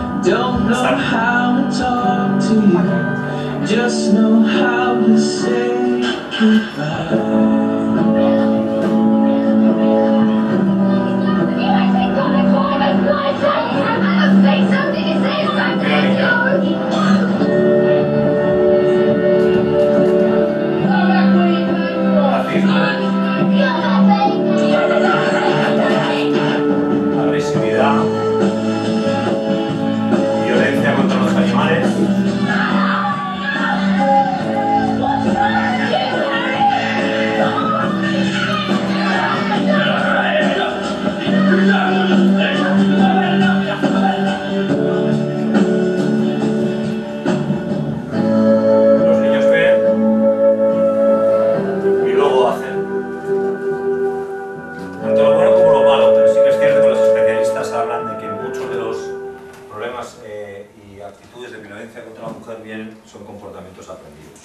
M: to you. Just know how to say goodbye.
A: Agresividad, violencia contra los animales. Los niños ven y luego hacen. Tanto lo bueno como lo malo, pero sí que es cierto que los especialistas hablan de que muchos de los problemas y actitudes de violencia contra la mujer son comportamientos aprendidos.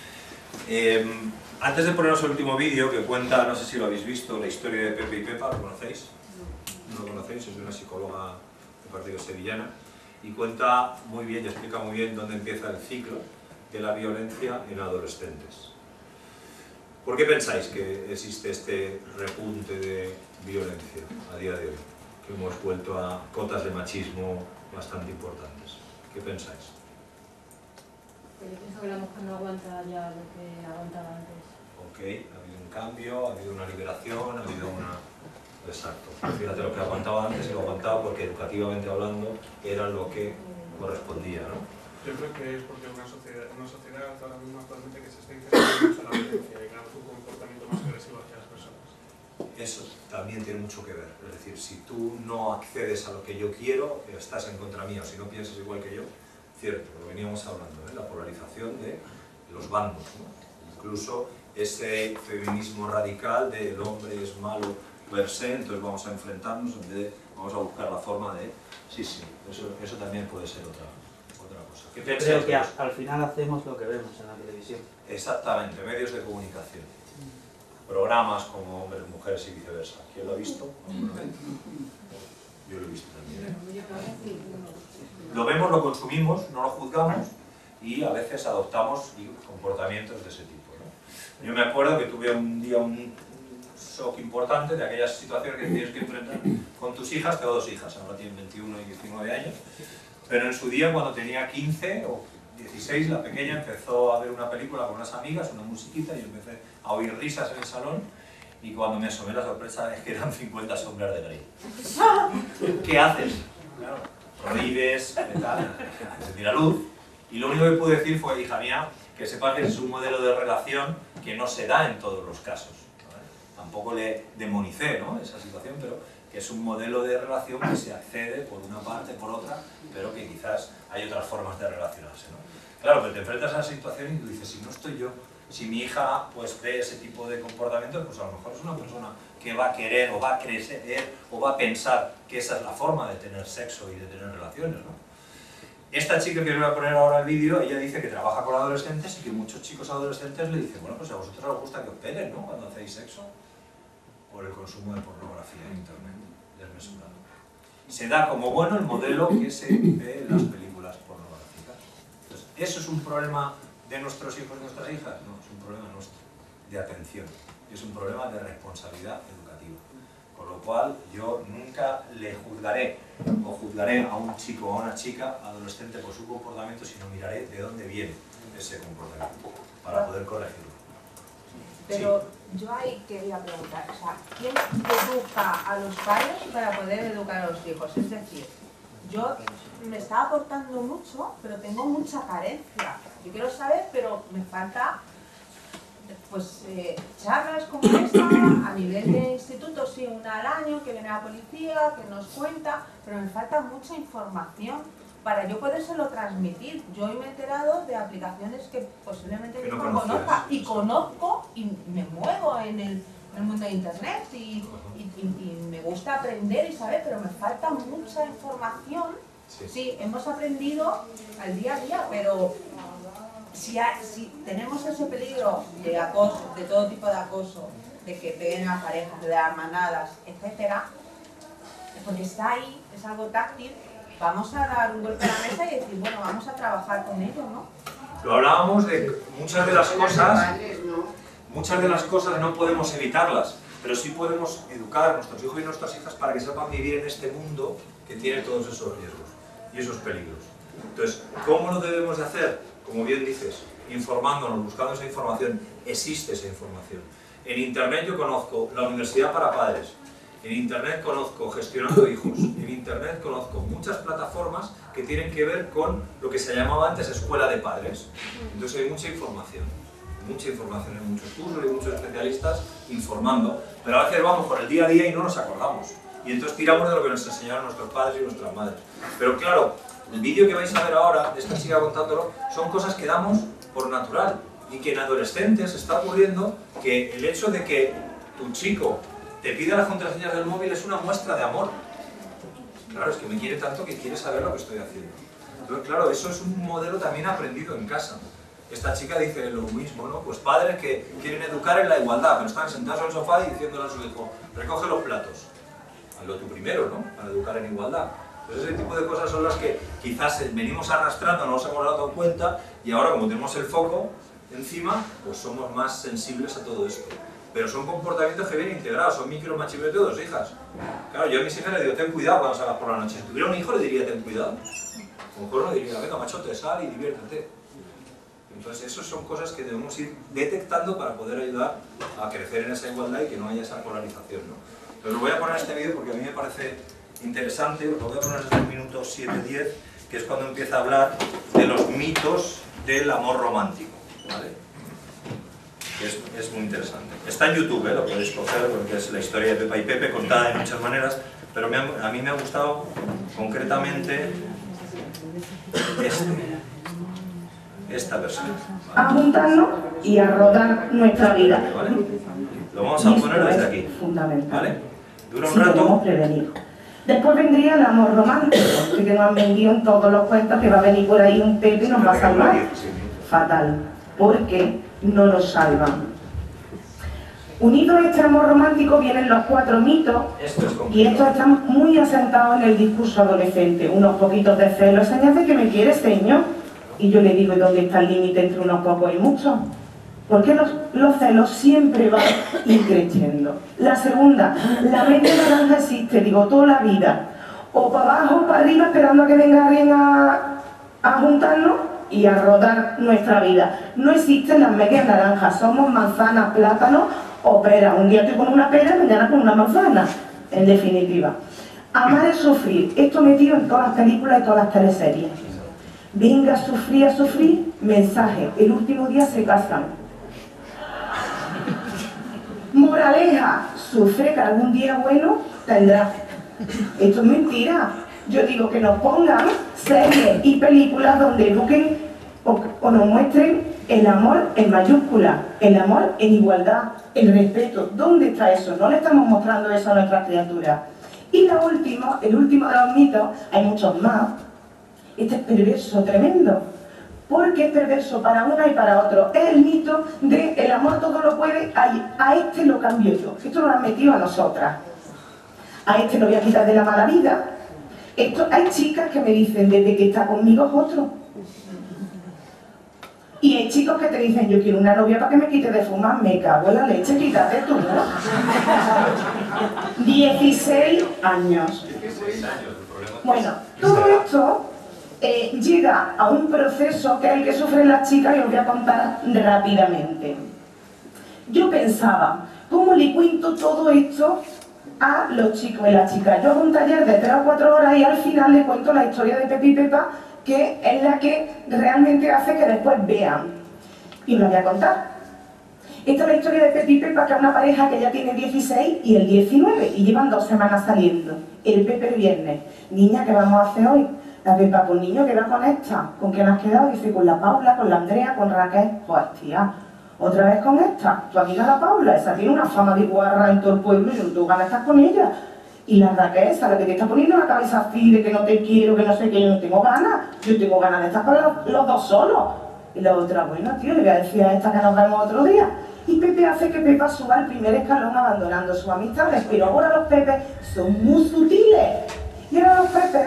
A: Antes de poneros el último vídeo que cuenta, no sé si lo habéis visto, la historia de Pepe y Pepa, ¿lo conocéis? ¿No lo conocéis? Es de una psicóloga de partido sevillana y cuenta muy bien y explica muy bien dónde empieza el ciclo de la violencia en adolescentes. ¿Por qué pensáis que existe este repunte de violencia a día de hoy? Que hemos vuelto a cotas de machismo bastante importantes. ¿Qué pensáis?
N: Yo pienso que la mujer no aguanta ya lo que aguantaba antes.
A: Ok, ha habido un cambio, ha habido una liberación, ha habido una... Exacto. Fíjate lo que aguantaba antes y lo aguantaba porque educativamente hablando era lo que correspondía, ¿no?
O: Yo creo que es porque una sociedad ahora mismo actualmente que se está incrementando mucho la violencia y claro, un comportamiento más agresivo hacia las personas.
A: Eso también tiene mucho que ver. Es decir, si tú no accedes a lo que yo quiero, estás en contra mía, o si no piensas igual que yo, cierto, lo veníamos hablando, la polarización de los bandos, ¿no? Incluso ese feminismo radical de el hombre es malo per se, entonces vamos a enfrentarnos, vamos a buscar la forma de... Sí, eso también puede ser otra cosa. ¿Qué pensáis?
P: Creo que al final hacemos lo que vemos en la televisión.
A: Exactamente, medios de comunicación. Programas como Hombres, Mujeres y viceversa. ¿Quién lo ha visto? Yo lo he visto también. Lo vemos, lo consumimos, no lo juzgamos y a veces adoptamos comportamientos de ese tipo, ¿no? Yo me acuerdo que tuve un día un shock importante de aquellas situaciones que tienes que enfrentar con tus hijas. Tengo dos hijas, ahora tienen 21 y 19 años, pero en su día cuando tenía 15 o 16, la pequeña empezó a ver una película con unas amigas, una musiquita, y yo empecé a oír risas en el salón, y cuando me asomé la sorpresa es que eran 50 sombras de Grey. ¿Qué haces? Claro, prohíbes, encendí la luz, y lo único que pude decir fue, hija mía, que sepas que es un modelo de relación que no se da en todos los casos. Tampoco le demonicé, ¿no?, esa situación, pero que es un modelo de relación que se accede por una parte, por otra, pero que quizás hay otras formas de relacionarse, ¿no? Claro, pero te enfrentas a la situación y tú dices, si no estoy yo, si mi hija pues ve ese tipo de comportamientos, pues a lo mejor es una persona que va a querer o va a crecer o va a pensar que esa es la forma de tener sexo y de tener relaciones, ¿no? Esta chica que os voy a poner ahora el vídeo, ella dice que trabaja con adolescentes y que muchos chicos adolescentes le dicen, bueno, pues a vosotros os gusta que os peguen, ¿no?, cuando hacéis sexo, por el consumo de pornografía en internet desmesurado. Se da como bueno el modelo que se ve en las películas pornográficas. Entonces, ¿eso es un problema de nuestros hijos y nuestras hijas? No, es un problema nuestro, de atención. Es un problema de responsabilidad educativa. Con lo cual, yo nunca le juzgaré o juzgaré a un chico o a una chica adolescente por su comportamiento, sino miraré de dónde viene ese comportamiento para poder corregirlo.
Q: Pero yo ahí quería preguntar, o sea, ¿quién educa a los padres para poder educar a los hijos? Es decir, yo me estaba aportando mucho, pero tengo mucha carencia. Yo quiero saber, pero me falta pues charlas como esta, a nivel de instituto, sí, una al año, que viene la policía, que nos cuenta, pero me falta mucha información para yo podérselo transmitir. Yo me he enterado de aplicaciones que posiblemente yo no conozca, y conozco y me muevo en el mundo de internet y me gusta aprender y saber, pero me falta mucha información. Sí, hemos aprendido al día a día, pero si tenemos ese peligro de acoso, de todo tipo de acoso, de que peguen a parejas, de dar manadas, etcétera, porque está ahí, es algo táctil. vamos a dar un golpe a la mesa y decir, bueno, vamos a trabajar con ello, ¿no?
A: Lo hablábamos de muchas de las cosas no podemos evitarlas, pero sí podemos educar a nuestros hijos y nuestras hijas para que sepan vivir en este mundo que tiene todos esos riesgos y esos peligros. Entonces, ¿cómo lo debemos de hacer? Como bien dices, informándonos, buscando esa información. Existe esa información. En Internet yo conozco la Universidad para Padres, en Internet conozco Gestionando Hijos, en Internet conozco muchas plataformas que tienen que ver con lo que se llamaba antes Escuela de Padres. Entonces hay mucha información en muchos cursos, hay muchos especialistas informando, pero a veces vamos por el día a día y no nos acordamos. Y entonces tiramos de lo que nos enseñaron nuestros padres y nuestras madres. Pero claro, el vídeo que vais a ver ahora, de esta chica contándolo, son cosas que damos por natural. Y que en adolescentes está ocurriendo que el hecho de que tu chico te pida las contraseñas del móvil es una muestra de amor. Claro, es que me quiere tanto que quiere saber lo que estoy haciendo. Entonces, claro, eso es un modelo también aprendido en casa. Esta chica dice lo mismo, ¿no? Pues padres que quieren educar en la igualdad, pero están sentados en el sofá y diciéndole a su hijo, recoge los platos. Hazlo tú primero, ¿no? Para educar en igualdad. Entonces ese tipo de cosas son las que quizás venimos arrastrando, no nos hemos dado cuenta, y ahora como tenemos el foco encima, pues somos más sensibles a todo esto. Pero son comportamientos que vienen integrados, son micromachimeteos, hijas. Claro, yo a mis hijas les digo, ten cuidado cuando salgas por la noche. Si tuviera un hijo le diría, ten cuidado. A lo mejor no diría, venga machote, sal y diviértete. Entonces esas son cosas que debemos ir detectando para poder ayudar a crecer en esa igualdad y que no haya esa polarización, ¿no? Pero lo voy a poner este vídeo porque a mí me parece interesante, os lo voy a poner desde el minuto 7-10, que es cuando empieza a hablar de los mitos del amor romántico, ¿vale? Es muy interesante. Está en YouTube, lo podéis coger porque es la historia de Pepa y Pepe contada de muchas maneras, pero a mí me ha gustado concretamente esta versión.
R: ¿Vale? A juntarnos y a rodar nuestra vida.
A: ¿Vale? Lo vamos a poner desde aquí.
R: Fundamental.
A: ¿Vale? Dura un rato.
R: Después vendría el amor romántico, que nos han vendido en todos los cuentos que va a venir por ahí un Pepe y nos va a salvar. Fatal, porque no nos salvan. Unido a este amor romántico vienen los 4 mitos, y estos están muy asentados en el discurso adolescente. Unos poquitos de celos, señas de que me quiere, señor. Y yo le digo, ¿y dónde está el límite entre unos pocos y muchos? Porque los celos siempre van increciendo. La segunda, la media naranja existe, digo, toda la vida. O para abajo o para arriba esperando a que venga alguien a juntarnos y a rodar nuestra vida. No existen las medias naranjas, somos manzanas, plátanos o peras. Un día estoy con una pera, mañana con una manzana, en definitiva. Amar es sufrir, esto metido en todas las películas y todas las teleseries. Venga a sufrir, mensaje, el último día se casan. Moraleja, sufre que algún día bueno tendrá. Esto es mentira. Yo digo que nos pongan series y películas donde eduquen o nos muestren el amor en mayúscula, el amor en igualdad, el respeto. ¿Dónde está eso? No le estamos mostrando eso a nuestras criaturas. Y el último de los mitos, hay muchos más. Este es perverso, tremendo. Porque es perverso para una y para otro. Es el mito de el amor todo lo puede, a este lo cambio yo. Esto lo han metido a nosotras. A este lo voy a quitar de la mala vida. Hay chicas que me dicen, desde que está conmigo es otro. Y hay chicos que te dicen, yo quiero una novia para que me quite de fumar, me cago en la leche, quítate tú, ¿no? 16 años. Bueno, todo esto llega a un proceso que es el que sufren las chicas y os voy a contar rápidamente. Yo pensaba, ¿cómo le cuento todo esto a los chicos y las chicas? Yo hago un taller de 3 o 4 horas y al final le cuento la historia de Pepe y Pepa, que es la que realmente hace que después vean. Y lo voy a contar. Esta es la historia de Pepe y Pepa, que es una pareja que ya tiene 16 y el 19, y llevan 2 semanas saliendo. El Pepe el viernes, niña, ¿qué vamos a hacer hoy? La Pepa, pues niño, ¿qué va con esta? ¿Con quién has quedado? Dice, con la Paula, con la Andrea, con Raquel. Pues tía, otra vez con esta. Tu amiga la Paula, esa tiene una fama de guarra en todo el pueblo y tú ganas estar con ella. Y la Raquel, esa, la que te está poniendo la cabeza así, de que no te quiero, que no sé qué, yo no tengo ganas. Yo tengo ganas de estar con los 2 solos. Y la otra, bueno, tío, le voy a decir a esta que nos vemos otro día. Y Pepe hace que Pepa suba al primer escalón abandonando sus amistades. Pero ahora los Pepes son muy sutiles. Y ahora los Pepes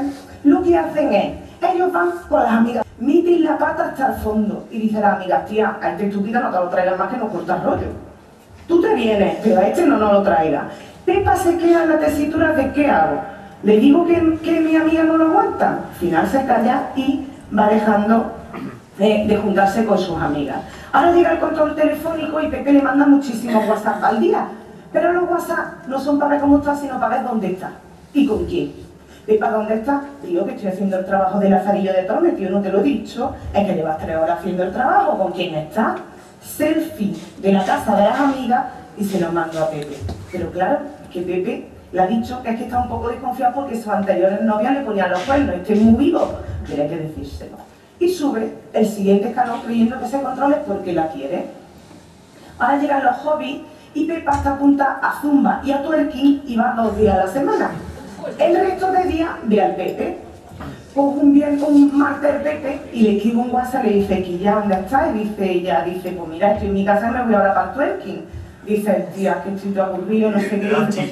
R: lo que hacen es, ellos van con las amigas, meten la pata hasta el fondo y dicen las amigas, tía, a este estúpida no te lo traigas más que no cortas rollo. Tú te vienes, pero a este no lo traigas. Pepa se queda en la tesitura de ¿qué hago? ¿Le digo que mi amiga no lo aguanta? Al final se calla y va dejando de juntarse con sus amigas. Ahora llega el control telefónico y Pepe le manda muchísimos WhatsApp al día. Pero los WhatsApp no son para ver cómo está, sino para ver dónde está y con quién. Pepa, ¿dónde está? Tío, que estoy haciendo el trabajo de Lazarillo de Tormes, tío, no te lo he dicho. Es que llevas 3 horas haciendo el trabajo, ¿con quién está? Selfie de la casa de las amigas y se lo mando a Pepe. Pero claro, que Pepe le ha dicho que es que está un poco desconfiado porque sus anteriores novias le ponían los cuernos, este es muy vivo, pero hay que decírselo. Y sube el siguiente escalón creyendo que ese control es porque la quiere. Ahora llegan los hobbies y Pepa está apunta a zumba y a twerking y va 2 días a la semana. El resto de días ve al Pepe. Pues un martes el Pepe y le escribe un WhatsApp, le dice que ya dónde está, y dice ella, pues mira, estoy en mi casa y me voy ahora para el twerking. Dice, tía, que estoy aburrido, no sé qué.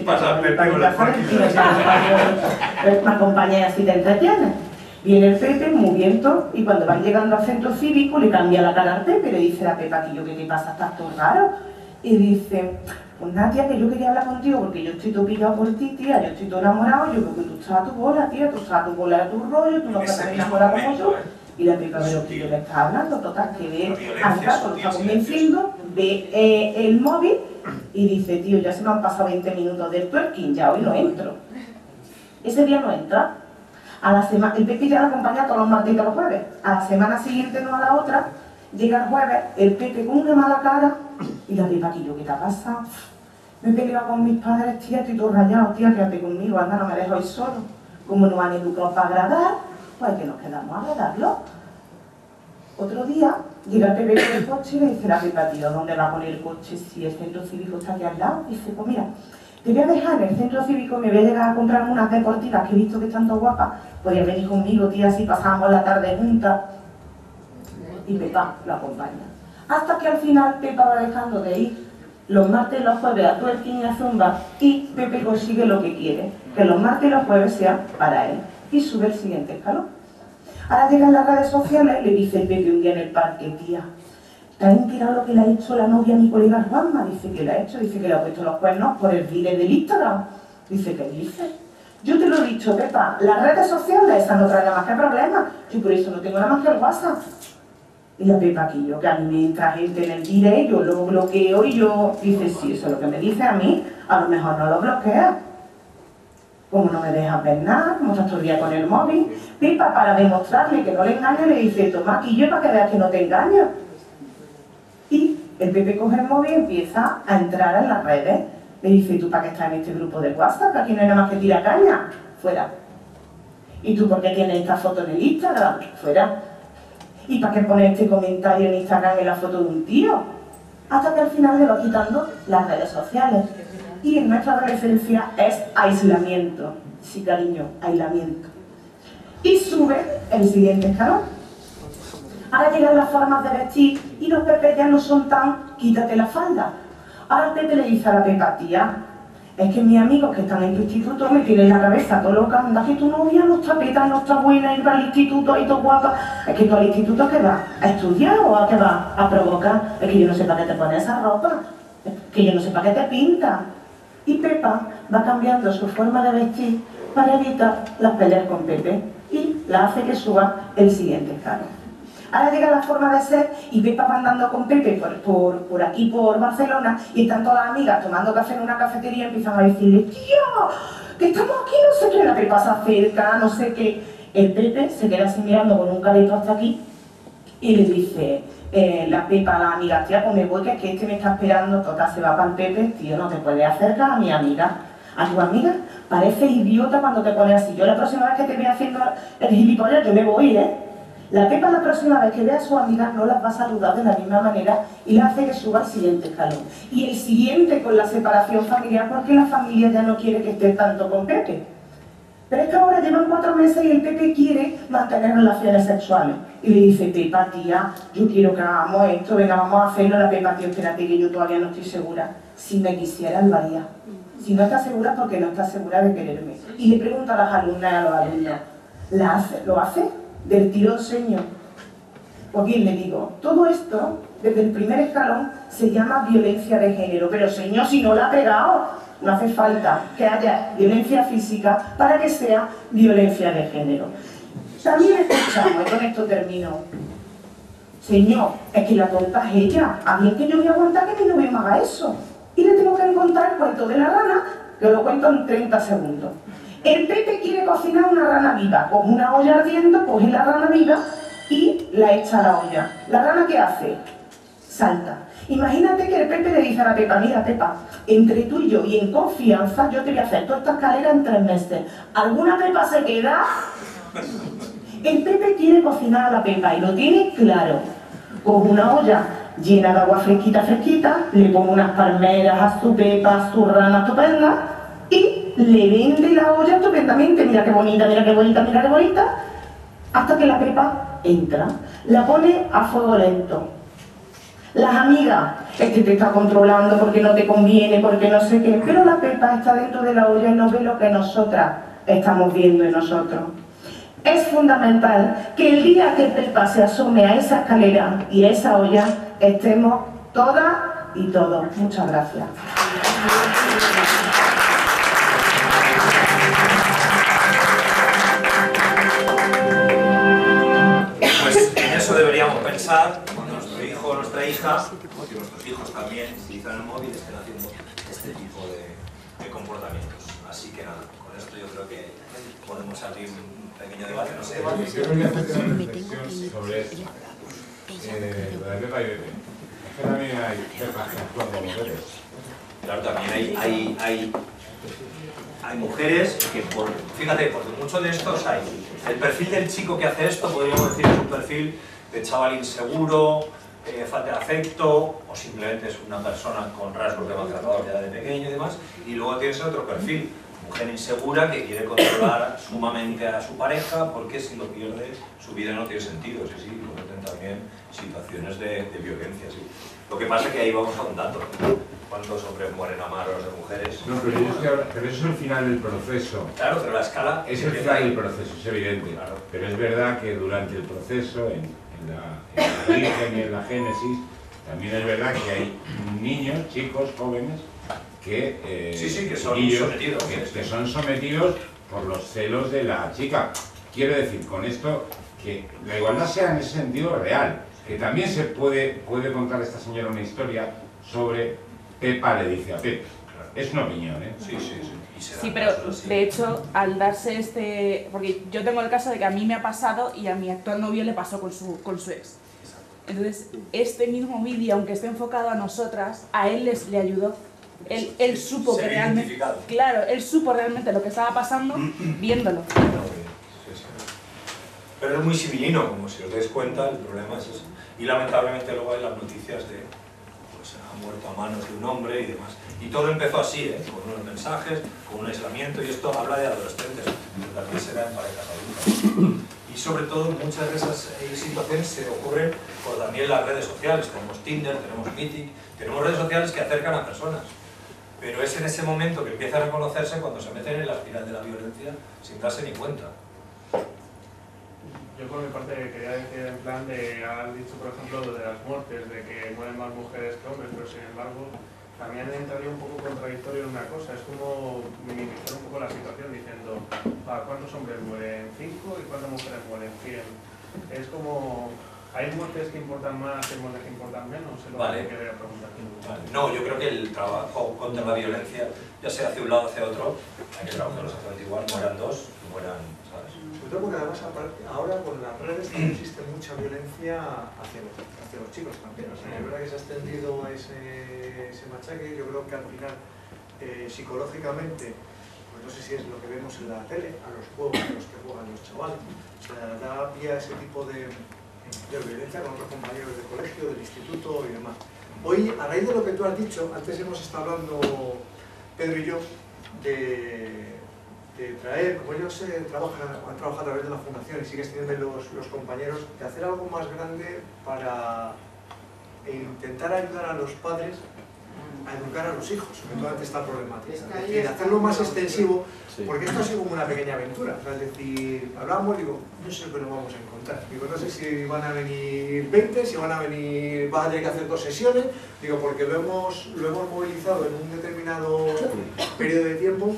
R: Me acompaña y así te entretienes. Viene el Pepe, muy viento, y cuando van llegando al centro cívico le cambia la cara al Pepe, le dice a Pepa, tío, ¿qué te pasa? ¿Estás todo raro? Y dice, pues nada, tía, que yo quería hablar contigo porque yo estoy todo pillado por ti, tía, yo estoy todo enamorado, yo creo que tú estás a tu bola, tía, tú estás a tu bola de tu rollo, tú no estás tan enamorada como yo. Y la Pepa, pero que yo le estaba hablando, total, que ve, Anca, lo está convenciendo, ve el móvil y dice, tío, ya se me han pasado 20 minutos del twerking, ya hoy no entro. Ese día no entra. A la semana, el Pepe ya la acompaña todos los martes y todos los jueves. A la semana siguiente, no a la otra, llega el jueves, el Pepe con una mala cara y la Pepa, tío, ¿qué te ha pasado? Me he peleado con mis padres, tía, estoy todo rayado, tía, quédate conmigo, anda, no me dejes hoy solo. Como nos han educado para agradar, pues que nos quedamos a agradarlo. Otro día, llega el Pepe con el coche y le dice la Pepa, tío, ¿dónde va a poner el coche si el centro cívico está aquí al lado? Y dice, pues mira, te voy a dejar en el centro cívico, me voy a llegar a comprar unas deportivas que he visto que están todas guapas. Podrías venir conmigo, tía, así pasábamos la tarde juntas. Y Pepa lo acompaña. Hasta que al final Pepa va dejando de ir los martes y los jueves a twerking y a zumba y Pepe consigue lo que quiere, que los martes y los jueves sean para él. Y sube el siguiente escalón. Ahora llegan las redes sociales y le dice el Pepe un día en el parque, tía, ¿te has enterado lo que le ha hecho la novia a mi colega Juanma? Dice que le ha hecho, dice que le ha puesto los cuernos por el vídeo del Instagram. Dice, ¿qué dice? Yo te lo he dicho, Pepa, las redes sociales, esas no traen nada más que problemas. Yo por eso no tengo nada más que el WhatsApp. Y la Pepa aquí, yo que a mí me entra gente en el vídeo, yo lo bloqueo y yo, dice, sí, eso es lo que me dice a mí, a lo mejor no lo bloquea. Como no me dejas ver nada, como estás todo el día con el móvil, Pepa, para demostrarle que no le engaño, le dice, toma aquí yo para que veas que no te engaño. Y el Pepe coge el móvil y empieza a entrar en las redes. Le dice, ¿tú para qué estás en este grupo de WhatsApp? Que aquí no hay nada más que tirar caña. Fuera. ¿Y tú por qué tienes esta foto en el Instagram? Fuera. ¿Y para qué pones este comentario en Instagram en la foto de un tío? Hasta que al final le va quitando las redes sociales. Y en nuestra adolescencia es aislamiento. Sí, cariño, aislamiento. Y sube el siguiente escalón. Ahora llegan las formas de vestir y los Pepes ya no son tan quítate la falda. Ahora el Pepe le dice a la Pepa, tía, es que mis amigos que están en tu instituto me tienen la cabeza todo loca, anda que tu novia no está peta, no está buena, ir al instituto y todo guapa. Es que tú al instituto, ¿a qué vas? ¿A estudiar o a qué vas? A provocar. Es que yo no sé para qué te pones esa ropa, es que yo no sé para qué te pintas. Y Pepa va cambiando su forma de vestir para evitar las peleas con Pepe y la hace que suba el siguiente escalón. Ahora llega la forma de ser y Pepa va andando con Pepe por aquí, por Barcelona, y están todas las amigas tomando café en una cafetería y empiezan a decirle, tío, que estamos aquí, no sé qué, la Pepa se acerca, no sé qué. El Pepe se queda así mirando con un carito hasta aquí y le dice la Pepa a la amiga, tía, pues me voy, que es que este me está esperando. Total, se va para el Pepe, tío, no te puedes acercar a mi amiga. A tu amiga parece idiota cuando te pones así. Yo la próxima vez que te vea haciendo el gilipollas, yo me voy, La Pepa la próxima vez que vea a su amiga no las va a saludar de la misma manera y la hace que suba al siguiente escalón. Y el siguiente con la separación familiar, porque la familia ya no quiere que esté tanto con Pepe. Pero es que ahora llevan 4 meses y el Pepe quiere mantener relaciones sexuales. Y le dice, Pepa, tía, yo quiero que hagamos esto, venga, vamos a hacerlo. La Pepa, tío, espérate que yo todavía no estoy segura. Si me quisieras, lo haría. Si no estás segura, porque no estás segura de quererme. Y le pregunta a las alumnas y a los alumnos, lo hace del tirón, señor. Pues bien, le digo, todo esto, desde el primer escalón, se llama violencia de género. Pero señor, si no la ha pegado, no hace falta que haya violencia física para que sea violencia de género. También escuchamos, y con esto termino. Señor, es que la tonta es ella. A bien que yo voy a aguantar que mi novio me haga eso. Y le tengo que contar el cuento de la rana, que lo cuento en 30 segundos. El Pepe quiere cocinar una rana viva. Coge una olla ardiendo, coge la rana viva y la echa a la olla. ¿La rana qué hace? Salta. Imagínate que el Pepe le dice a la Pepa, mira Pepa, entre tú y yo y en confianza yo te voy a hacer toda esta escalera en 3 meses. ¿Alguna Pepa se queda? El Pepe quiere cocinar a la Pepa y lo tiene claro. Coge una olla llena de agua fresquita, le pone unas palmeras a su Pepa, a su rana estupenda y le vende la olla estupendamente. Mira qué bonita, mira qué bonita, mira qué bonita. Hasta que la Pepa entra, la pone a fuego lento. Las amigas, este te está controlando porque no te conviene, porque no sé qué, pero la Pepa está dentro de la olla y no ve lo que nosotras estamos viendo en nosotros. Es fundamental que el día que Pepa se asome a esa escalera y a esa olla, estemos todas y todos. Muchas gracias.
A: Pues en eso deberíamos pensar cuando nuestro hijo o nuestra hija, porque nuestros hijos también utilizan el móvil, estén haciendo este tipo de comportamientos. Así que nada, con esto yo creo que podemos abrir un pequeño debate. No sé,
S: yo quería hacer una reflexión sobre esto. Lo de Pepa y Pepe. Es que también hay Pepas que actúan como mujeres.
A: Claro, también hay mujeres que, fíjate, porque muchos de estos hay. El perfil del chico que hace esto, podríamos decir, es un perfil de chaval inseguro, falta de afecto, o simplemente es una persona con rasgos de maltratador ya de pequeño y demás. Y luego tienes otro perfil, mujer insegura que quiere controlar sumamente a su pareja porque si lo pierde su vida no tiene sentido. Sí, sí, cometen también situaciones de violencia. Sí. Lo que pasa es que ahí vamos a un dato. ¿Cuántos hombres mueren a manos de mujeres?
S: No, pero, pero eso es el final del proceso.
A: Claro, pero la escala...
S: Es el final del proceso, es evidente. Claro. Pero es verdad que durante el proceso, en la origen y en la génesis, también es verdad que hay niños, chicos, jóvenes, que,
A: que son sometidos.
S: Que son sometidos por los celos de la chica. Quiero decir con esto que la igualdad sea en ese sentido real. Que también se puede contar esta señora una historia sobre Pepa le dice a Pepa. Es una opinión, ¿eh?
A: Sí.
T: Sí, pero de hecho, al darse porque yo tengo el caso de que a mí me ha pasado y a mi actual novio le pasó con su ex. Entonces, este mismo vídeo, aunque esté enfocado a nosotras, a él le ayudó. Él supo que realmente... Claro, él supo realmente lo que estaba pasando viéndolo.
A: Pero es muy civilino, como si os dais cuenta, el problema es eso. Y lamentablemente luego hay las noticias de pues ha muerto a manos de un hombre y demás. Y todo empezó así, con unos mensajes, con un aislamiento, y esto habla de adolescentes, pero también se da en parejas adultas. Y sobre todo muchas de esas situaciones se ocurren por también las redes sociales. Tenemos Tinder, tenemos Mythic, tenemos redes sociales que acercan a personas. Pero es en ese momento que empiezan a conocerse cuando se meten en la espiral de la violencia sin darse ni cuenta.
O: Yo por mi parte quería decir en plan han dicho por ejemplo lo de las muertes, de que mueren más mujeres que hombres, pero sin embargo también entraría un poco contradictorio en una cosa, es como minimizar un poco la situación diciendo ¿cuántos hombres mueren? 5 y ¿cuántas mujeres mueren? 100. Es como, ¿hay muertes que importan más y muertes que importan menos? Es lo que quería preguntar.
A: Vale. No, yo creo que el trabajo contra la violencia, ya sea hacia un lado o hacia otro, hay que trabajarlo exactamente igual, mueran dos, que mueran, ¿sabes?
J: Sobre todo porque además ahora con las redes también existe mucha violencia hacia los chicos también. O sea, es verdad que se ha extendido ese machaque. Yo creo que al final, psicológicamente, pues no sé si es lo que vemos en la tele, a los juegos a los que juegan los chavales. O sea, da pie a ese tipo de violencia con otros compañeros del colegio, del instituto y demás. Hoy, a raíz de lo que tú has dicho, antes hemos estado hablando, Pedro y yo, de traer, como ellos han trabajado a través de la fundación y siguen teniendo los compañeros, de hacer algo más grande para intentar ayudar a los padres a educar a los hijos, sobre todo ante esta problemática. Es decir, hacerlo más extensivo, porque esto ha sido como una pequeña aventura. O sea, es decir, hablamos, digo, no sé lo que nos vamos a encontrar. Digo, no sé si van a venir 20, si van a tener que hacer 2 sesiones, digo, porque lo hemos movilizado en un determinado periodo de tiempo,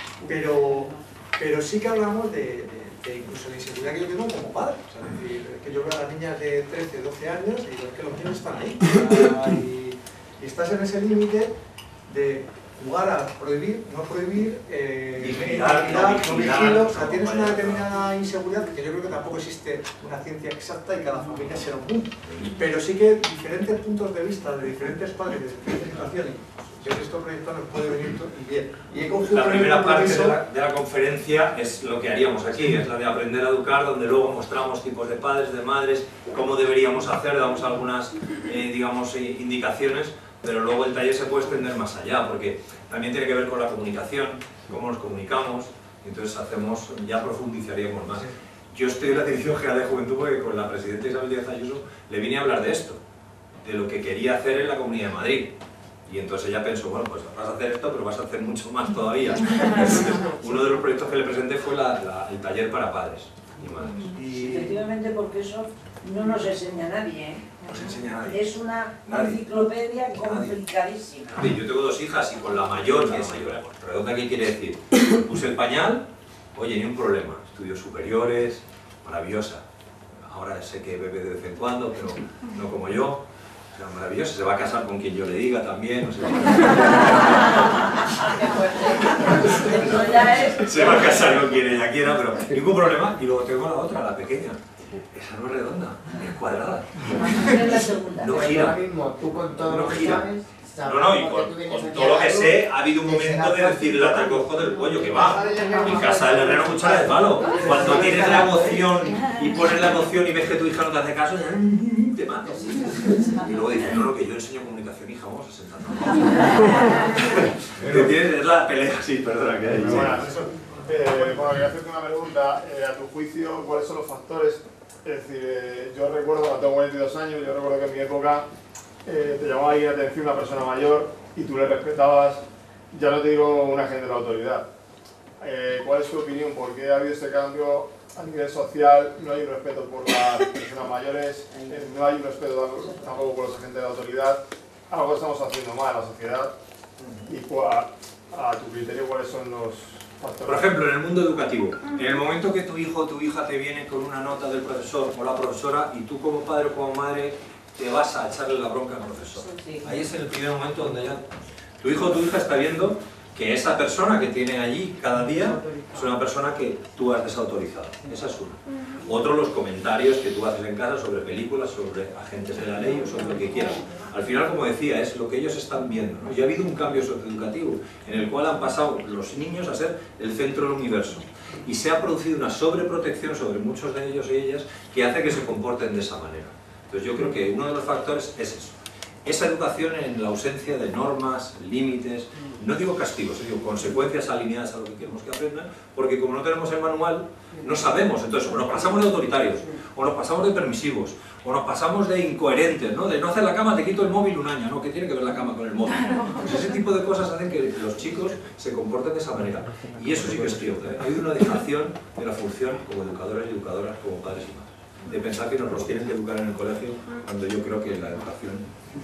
J: pero sí que hablamos de incluso la inseguridad que yo tengo como padre. O sea, es decir, que yo veo a las niñas de 13, 12 años y digo, es que los niños están ahí. Y estás en ese límite de jugar a prohibir, no prohibir,
A: vigilar,
J: no vigilo. O sea, tienes una determinada inseguridad, que yo creo que tampoco existe una ciencia exacta y cada familia será un mundo. Pero sí que diferentes puntos de vista de diferentes padres, de diferentes situaciones, yo en estos proyectos nos puede venir bien. Y he cogido
A: la primera parte de la conferencia es lo que haríamos aquí, es la de aprender a educar, donde luego mostramos tipos de padres, de madres, cómo deberíamos hacer, damos algunas, digamos, indicaciones, pero luego el taller se puede extender más allá, porque también tiene que ver con la comunicación, cómo nos comunicamos, y entonces ya profundizaríamos más. Yo estoy en la Dirección General de Juventud porque con la presidenta Isabel Díaz Ayuso le vine a hablar de esto, de lo que quería hacer en la Comunidad de Madrid. Y entonces ella pensó, bueno, pues vas a hacer esto, pero vas a hacer mucho más todavía. Entonces, uno de los proyectos que le presenté fue el taller para padres y madres.
U: Y efectivamente, porque eso no nos enseña nadie, ¿eh?
A: No nos enseña nadie.
U: Es una enciclopedia complicadísima.
A: Yo tengo 2 hijas y con la mayor, que es redonda, ¿qué quiere decir? Puse el pañal, oye, ni un problema. Estudios superiores, maravillosa. Ahora sé que bebe de vez en cuando, pero no como yo. O sea, maravilloso, se va a casar con quien yo le diga también, no sé. Se va a casar con quien ella quiera, pero ningún problema. Y luego tengo la otra, la pequeña. Esa no es redonda, es cuadrada. No gira. No gira. No, y con todo lo que sé, ha habido un momento de decirle la recojo del pollo, que va. En casa del herrero cuchara de palo. Cuando tienes la emoción y pones la emoción y ves que tu hija no te hace caso, te matas. Y luego dices, no, que yo enseño comunicación, hija, vamos a sentarnos. Es la pelea, sí, perdona, que hay.
V: Bueno, quería hacerte una pregunta. A tu juicio, ¿cuáles son los factores? Es decir, yo recuerdo, cuando tengo 42 años, yo recuerdo que en mi época te llamaba ahí la atención una persona mayor y tú le respetabas, ya no te digo un agente de la autoridad. ¿Cuál es tu opinión? ¿Por qué ha habido este cambio a nivel social? No hay un respeto por las personas mayores, no hay un respeto tampoco por los agentes de la autoridad. Algo estamos haciendo mal a la sociedad. Y a tu criterio, ¿cuáles son los factores?
A: Por ejemplo, en el mundo educativo, en el momento que tu hijo o tu hija te viene con una nota del profesor o la profesora y tú como padre o como madre te vas a echarle la bronca al profesor. Ahí es el primer momento donde ya tu hijo o tu hija está viendo que esa persona que tiene allí cada día es una persona que tú has desautorizado. Esa es una. Otro, los comentarios que tú haces en casa sobre películas, sobre agentes de la ley o sobre lo que quieras. Al final, como decía, es lo que ellos están viendo, ¿no? Y ha habido un cambio socioeducativo en el cual han pasado los niños a ser el centro del universo. Y se ha producido una sobreprotección sobre muchos de ellos y ellas que hace que se comporten de esa manera. Entonces yo creo que uno de los factores es eso. Esa educación en la ausencia de normas, límites, no digo castigos, digo consecuencias alineadas a lo que queremos que aprendan, porque como no tenemos el manual, no sabemos. Entonces, o nos pasamos de autoritarios, o nos pasamos de permisivos, o nos pasamos de incoherentes, ¿no? De no hacer la cama, te quito el móvil un año, ¿no? ¿Qué tiene que ver la cama con el móvil? Pues ese tipo de cosas hacen que los chicos se comporten de esa manera. Y eso sí que es cierto, ¿eh? Hay una dejación de la función como educadores y educadoras, como padres y madres, de pensar que nos los tienen que educar en el colegio, cuando yo creo que la educación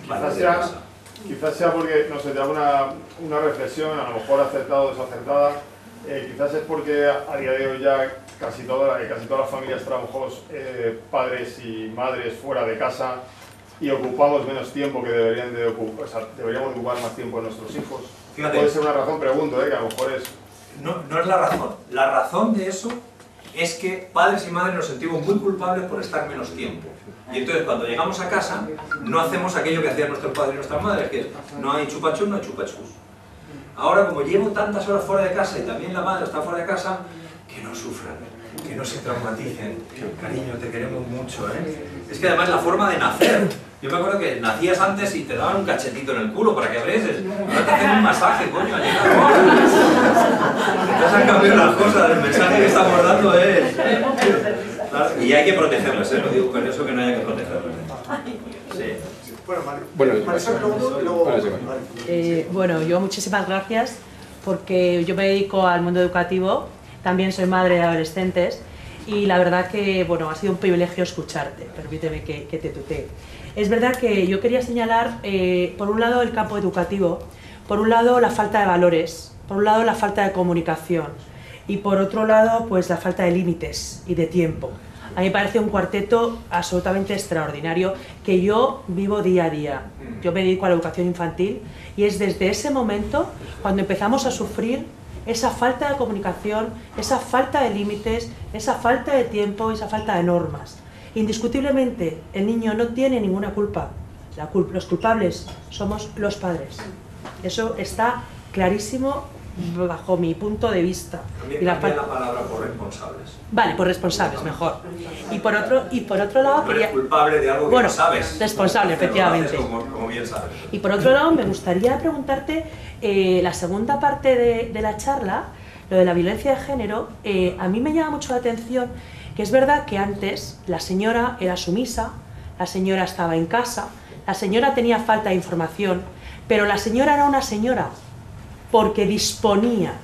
V: quizás sea porque, no sé, te hago una reflexión, a lo mejor acertada o desacertada. Quizás es porque a día de hoy ya casi todas las familias trabajamos padres y madres fuera de casa y ocupamos menos tiempo que deberíamos ocupar más tiempo en nuestros hijos.
A: Fíjate,
V: puede ser una razón, pregunto, que a lo mejor es...
A: No es la razón. La razón de eso es que padres y madres nos sentimos muy culpables por estar menos tiempo. Y entonces cuando llegamos a casa no hacemos aquello que hacían nuestros padres y nuestras madres, que es no hay chupachus, no hay chupachus. Ahora, como llevo tantas horas fuera de casa y también la madre está fuera de casa, que no sufran, que no se traumaticen. Cariño, te queremos mucho, ¿eh? Es que además la forma de nacer. Yo me acuerdo que nacías antes y te daban un cachetito en el culo para que abreses. Ahora te hacen un masaje, coño, al llegar. Entonces han cambiado las cosas, el mensaje que estamos dando es... Claro, y hay que protegerlas, ¿eh? No digo con eso que no haya que protegerlas. Sí.
J: Marisol preguntó y luego...
B: Bueno, yo muchísimas gracias porque yo me dedico al mundo educativo, también soy madre de adolescentes y la verdad que bueno, ha sido un privilegio escucharte, permíteme que te tutee. Es verdad que yo quería señalar, por un lado, el campo educativo, por un lado, la falta de valores, por un lado, la falta de comunicación y por otro lado, pues la falta de límites y de tiempo. A mí me parece un cuarteto absolutamente extraordinario que yo vivo día a día. Yo me dedico a la educación infantil y es desde ese momento cuando empezamos a sufrir esa falta de comunicación, esa falta de límites, esa falta de tiempo y esa falta de normas. Indiscutiblemente, el niño no tiene ninguna culpa. Los culpables somos los padres. Eso está clarísimo bajo mi punto de vista.
A: También cambia la palabra por responsables.
B: Vale, por responsables, mejor. Y por otro lado...
A: No eres culpable de algo que no sabes.
B: Responsable, efectivamente.
A: Como bien sabes.
B: Y por otro lado, me gustaría preguntarte, la segunda parte de la charla, lo de la violencia de género, a mí me llama mucho la atención que es verdad que antes la señora era sumisa, la señora estaba en casa, la señora tenía falta de información, pero la señora era una señora porque disponía.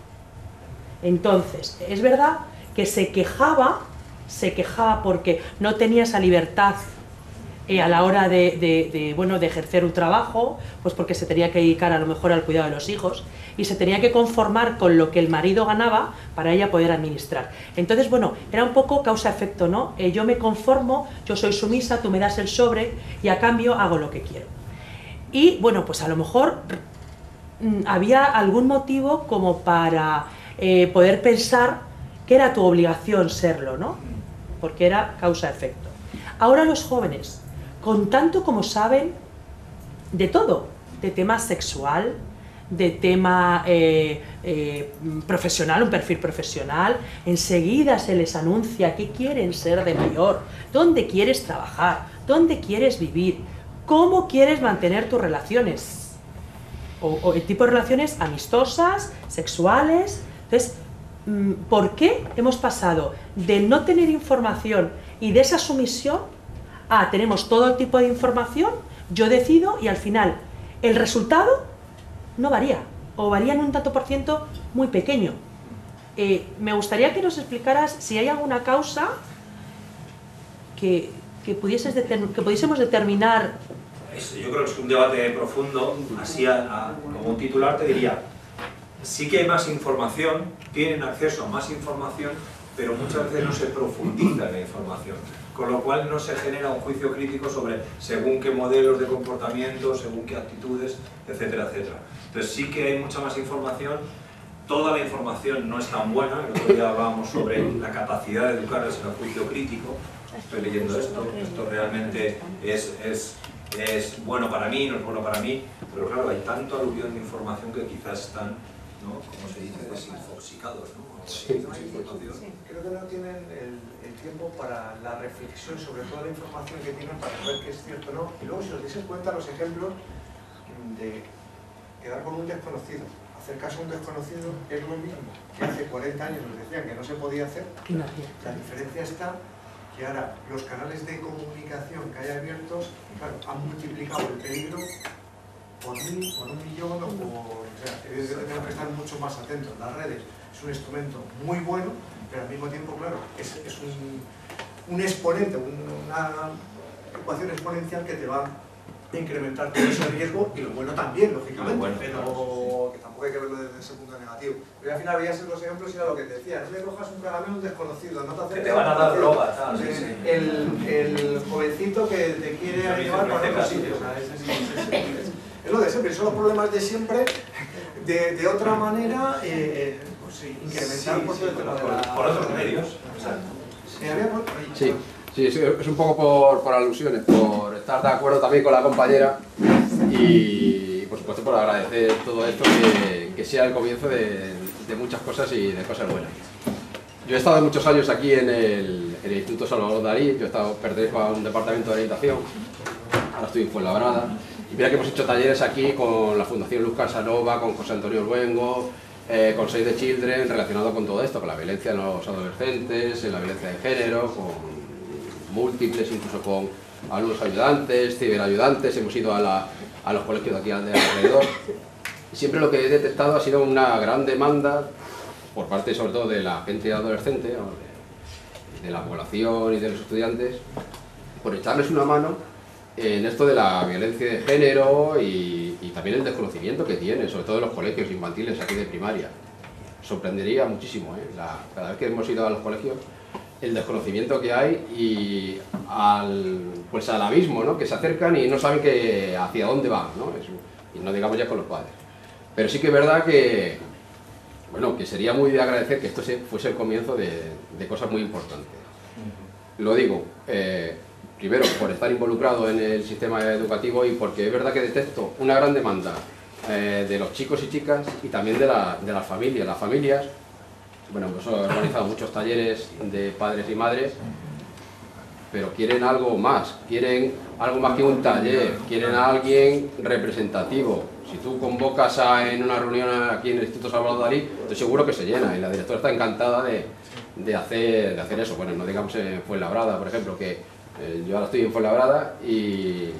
B: Entonces, es verdad que se quejaba porque no tenía esa libertad a la hora de ejercer un trabajo, pues porque se tenía que dedicar a lo mejor al cuidado de los hijos y se tenía que conformar con lo que el marido ganaba para ella poder administrar. Entonces, bueno, era un poco causa-efecto, ¿no? Yo me conformo, yo soy sumisa, tú me das el sobre y a cambio hago lo que quiero. Y, bueno, pues a lo mejor había algún motivo como para poder pensar que era tu obligación serlo, ¿no? Porque era causa-efecto. Ahora los jóvenes, con tanto como saben de todo, de tema sexual, de tema profesional, un perfil profesional, enseguida se les anuncia qué quieren ser de mayor, dónde quieres trabajar, dónde quieres vivir, cómo quieres mantener tus relaciones, o el tipo de relaciones amistosas, sexuales. Entonces, ¿por qué hemos pasado de no tener información y de esa sumisión a tenemos todo tipo de información, yo decido y al final el resultado no varía, o varía en un tanto por ciento muy pequeño? Me gustaría que nos explicaras si hay alguna causa que pudiésemos determinar.
A: Yo creo que es un debate profundo, así como un titular te diría, sí que hay más información, tienen acceso a más información, pero muchas veces no se profundiza en la información, con lo cual no se genera un juicio crítico sobre según qué modelos de comportamiento, según qué actitudes, etcétera, etcétera. Entonces sí que hay mucha más información, toda la información no es tan buena, el otro día hablábamos sobre la capacidad de educarles en el juicio crítico, estoy leyendo esto realmente es bueno para mí, no es bueno para mí, pero claro, hay tanto aluvión de información que quizás están, ¿no? Como se dice, desinfoxicados, ¿no?
J: Sí. Creo que no tienen el tiempo para la reflexión sobre toda la información que tienen para saber qué es cierto o no. Y luego, si os dais cuenta, los ejemplos de quedar con un desconocido, hacer caso a un desconocido, es lo mismo que hace 40 años nos decían que no se podía hacer. La diferencia está que ahora los canales de comunicación que hay abiertos, claro, han multiplicado el peligro por 1000, por 1 millón, o sea, evidentemente tenemos que estar mucho más atentos. Las redes es un instrumento muy bueno, pero al mismo tiempo, claro, es un exponente, una ecuación exponencial que te va a incrementar todo ese riesgo, y lo bueno también, lógicamente, pero que tampoco hay que verlo desde ese punto negativo. Pero al final veías los ejemplos y era lo que te decía, no le cojas un caramelo a un desconocido, no te acerques,
A: que te van a dar droga, tal, sí.
J: El jovencito que te quiere llevar para otro sitio, es lo de siempre, son los problemas de siempre, de otra manera, pues, incrementar
A: por otros medios.
E: Sí, es un poco por alusiones, por estar de acuerdo también con la compañera y por supuesto por agradecer todo esto, que sea el comienzo de muchas cosas y de cosas buenas. Yo he estado muchos años aquí en el Instituto Salvador Dalí, pertenezco a un departamento de orientación, ahora estoy en Fuenlabrada, y mira que hemos hecho talleres aquí con la Fundación Luz Casanova, con José Antonio Luengo, con Save the Children, relacionado con todo esto, con la violencia en los adolescentes, en la violencia de género, con múltiples, incluso con alumnos ayudantes, ciberayudantes, hemos ido a los colegios de aquí de alrededor. Y siempre lo que he detectado ha sido una gran demanda por parte sobre todo de la gente adolescente, de la población y de los estudiantes, por echarles una mano en esto de la violencia de género y también el desconocimiento que tienen, sobre todo en los colegios infantiles aquí de primaria. Sorprendería muchísimo, cada vez que hemos ido a los colegios, el desconocimiento que hay y pues al abismo, ¿no? Que se acercan y no saben hacia dónde van, ¿no? Y no digamos ya con los padres. Pero sí que es verdad que, bueno, que sería muy de agradecer que esto fuese el comienzo de cosas muy importantes. Lo digo, primero por estar involucrado en el sistema educativo y porque es verdad que detecto una gran demanda de los chicos y chicas y también de las familias. Las familias, bueno, pues he organizado muchos talleres de padres y madres, pero quieren algo más que un taller, quieren a alguien representativo. Si tú convocas en una reunión aquí en el Instituto Salvador Dalí, estoy seguro que se llena y la directora está encantada de hacer eso. Bueno, no digamos en Fuenlabrada, por ejemplo, que yo ahora estoy en Fuenlabrada y,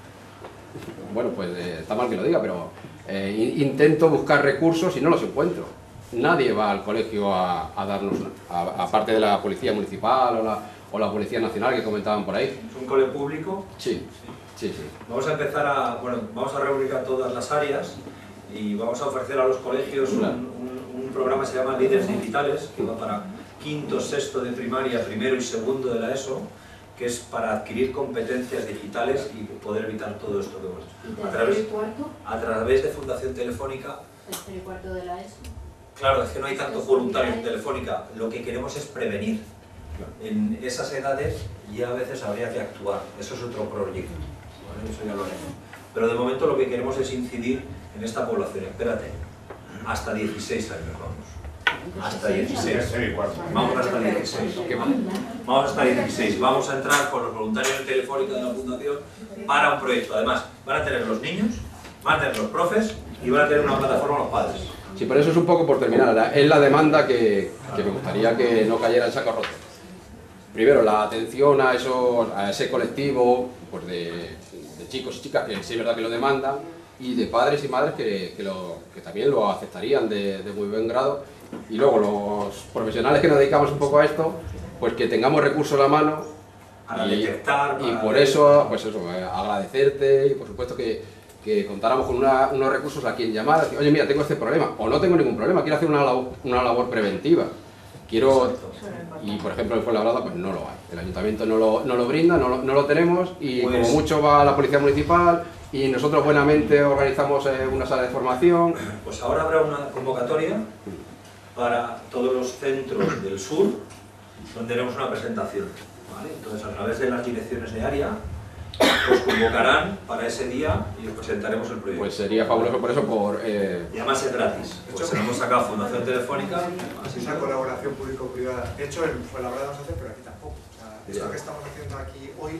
E: bueno, pues está mal que lo diga, pero intento buscar recursos y no los encuentro. Nadie va al colegio a darnos, aparte de la policía municipal o la policía nacional que comentaban por ahí.
A: ¿Es un cole público?
E: Sí.
A: Vamos a empezar vamos a reubicar todas las áreas y vamos a ofrecer a los colegios un programa que se llama Líderes Digitales, que va para quinto, sexto de primaria, primero y segundo de la ESO, que es para adquirir competencias digitales y poder evitar todo esto que hemos hecho. A través de Fundación Telefónica.
N: ¿Tercero y cuarto de la ESO?
A: Claro, es que no hay tanto voluntario en Telefónica, lo que queremos es prevenir. En esas edades ya a veces habría que actuar, eso es otro proyecto, ¿vale? Eso ya lo haremos. Pero de momento lo que queremos es incidir en esta población, espérate, hasta 16 años vamos. Hasta 16. Vamos hasta 16. Vamos hasta 16. Vamos a entrar con los voluntarios de Telefónica de la Fundación para un proyecto. Además, van a tener los niños, van a tener los profes y van a tener una plataforma los padres.
E: Sí, pero eso es un poco por terminar. Es la demanda que me gustaría que no cayera en saco roto. Primero, la atención a ese colectivo pues de chicos y chicas que sí es verdad que lo demandan, y de padres y madres que también lo aceptarían de muy buen grado. Y luego los profesionales que nos dedicamos un poco a esto, pues que tengamos recursos a la mano
A: para detectar.
E: Y por eso, pues eso, agradecerte y por supuesto que contáramos con unos recursos a quien llamar, decir, oye mira, tengo este problema, o no tengo ningún problema, quiero hacer una labor preventiva. Y por ejemplo en Fuenlabrada pues no lo hay, el ayuntamiento no lo brinda, no lo tenemos y pues, como mucho va la policía municipal y nosotros buenamente organizamos una sala de formación.
A: Pues ahora habrá una convocatoria para todos los centros del sur donde haremos una presentación, ¿vale? Entonces a través de las direcciones de área os convocarán para ese día y os presentaremos el proyecto.
E: Pues sería fabuloso por eso,
A: Y además es gratis. Pues hemos sacado Fundación Telefónica.
J: Es una colaboración público-privada. De hecho, en Fuenlabrada no se hace, pero aquí tampoco. O sea, esto que estamos haciendo aquí hoy...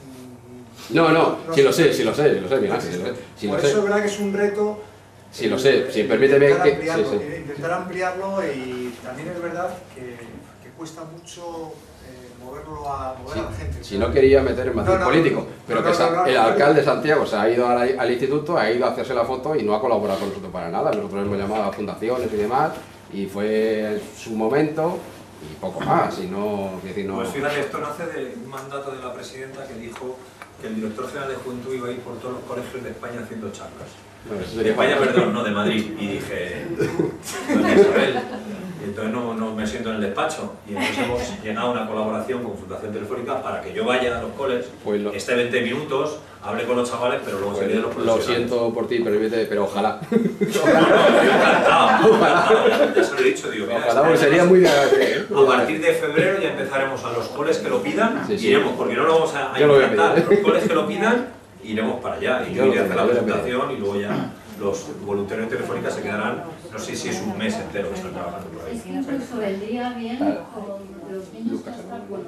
E: No, sí lo sé, Miguel Ángel.
J: Por eso es verdad que es un reto...
E: Sí lo sé, sí, permíteme
J: intentar ampliarlo y también es verdad que cuesta mucho... mover a la gente.
E: Si no quería meter en matiz político, pero el alcalde de Santiago se ha ido al instituto, ha ido a hacerse la foto y no ha colaborado con nosotros para nada. Nosotros hemos llamado a fundaciones y demás y fue su momento y poco más.
A: Pues fíjate, esto nace de un mandato de la presidenta que dijo que el director general de Juventud iba a ir por todos los colegios de España haciendo charlas.
E: Bueno,
A: de España, perdón, no, de Madrid. Y dije, doña Isabel, entonces no me siento en el despacho. Y entonces hemos llegado a una colaboración con Fundación Telefónica para que yo vaya a los coles, esté 20 minutos, hable con los chavales, pero luego se quede los profesionales.
E: Lo siento por ti, pero ojalá.
A: Yo encantado, ya se lo he dicho, digo, mira,
E: ojalá, sería muy agradable.
A: A partir de febrero ya empezaremos a los coles que lo pidan, iremos, porque no lo vamos a
E: intentar.
A: Los coles que lo pidan, iremos para allá y yo iré a hacer la presentación y luego ya los voluntarios de Telefónica se quedarán, no sé si es un mes entero que están trabajando por ahí.
G: Es que incluso vendría bien con los niños que están, con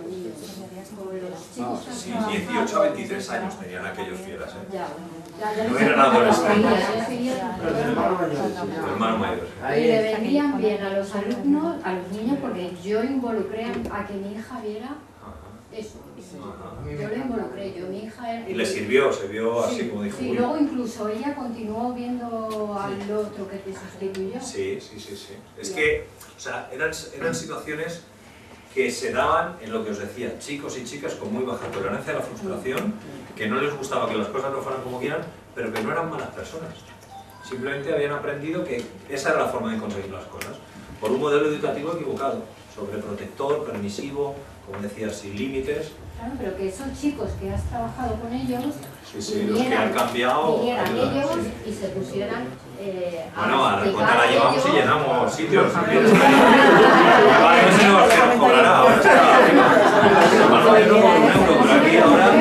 G: los chicos que
A: sí, 18 a 23 años tenían aquellos fieras,
G: no
A: eran adolescentes.
G: Hermano mayor. Y le vendrían bien a los alumnos, a los niños, porque yo involucré a que mi hija viera
N: Eso. Yo lo involucré, mi hija era...
A: Y le sirvió, se vio así como dijo.
N: Sí, luego incluso ella continuó viendo al otro que te sustituyó.
A: Sí. Es que, o sea, eran situaciones que se daban en lo que os decía, chicos y chicas con muy baja tolerancia a la frustración, que no les gustaba que las cosas no fueran como quieran, pero que no eran malas personas. Simplemente habían aprendido que esa era la forma de conseguir las cosas, por un modelo educativo equivocado, sobreprotector, permisivo, como decías, sin límites.
N: Claro, pero que esos chicos que has trabajado con ellos,
A: los que han cambiado,
N: vinieran ellos
A: sí.
N: y se pusieran
A: bueno, a la cuenta la llevamos y llenamos sitios. Vale, no se nos cobrará ahora. Yo no por €1, pero aquí ahora...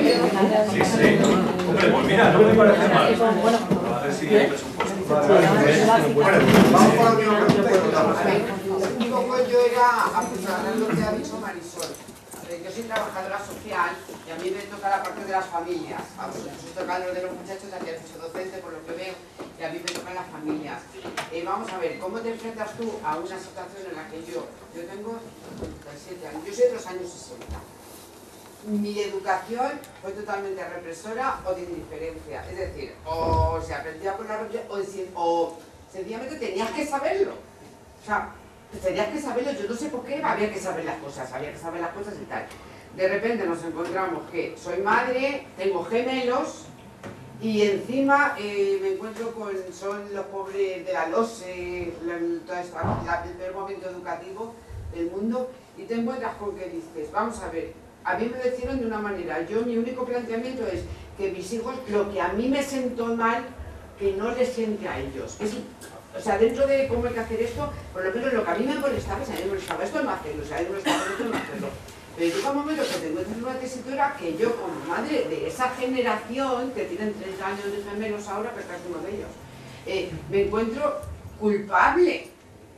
A: Sí. Hombre, pues mira, no me parece mal. A ver si hay presupuesto.
C: Bueno, vamos con la última pregunta. Un poco yo era apuntalar lo que ha dicho Marisol. Yo soy trabajadora social y a mí me toca la parte de las familias. A vosotros os toca lo de los muchachos, aquí has hecho docente por lo que veo, y a mí me tocan las familias. Vamos a ver, ¿cómo te enfrentas tú a una situación en la que yo tengo 37 años, yo soy de los años 60? Mi educación fue totalmente represora o de indiferencia, es decir, o se aprendía por la represión o sencillamente tenías que saberlo. O sea, tenías que saberlo, yo no sé por qué, había que saber las cosas y tal. De repente nos encontramos que soy madre, tengo gemelos y encima me encuentro con, son los pobres de la LOSE, el peor momento educativo del mundo, y te encuentras con que dices, vamos a ver, a mí me lo hicieron de una manera, mi único planteamiento es que mis hijos, lo que a mí me sentó mal, que no les siente a ellos. O sea, dentro de cómo hay que hacer esto, por lo menos lo que a mí me molestaba, si a mí me molestaba esto no hacerlo, si a mí me molestaba esto no hacerlo. Pero llega un momento que te encuentras en una tesitura que yo, como madre de esa generación, que tienen 30 años de gemelos ahora, que es uno de ellos, me encuentro culpable.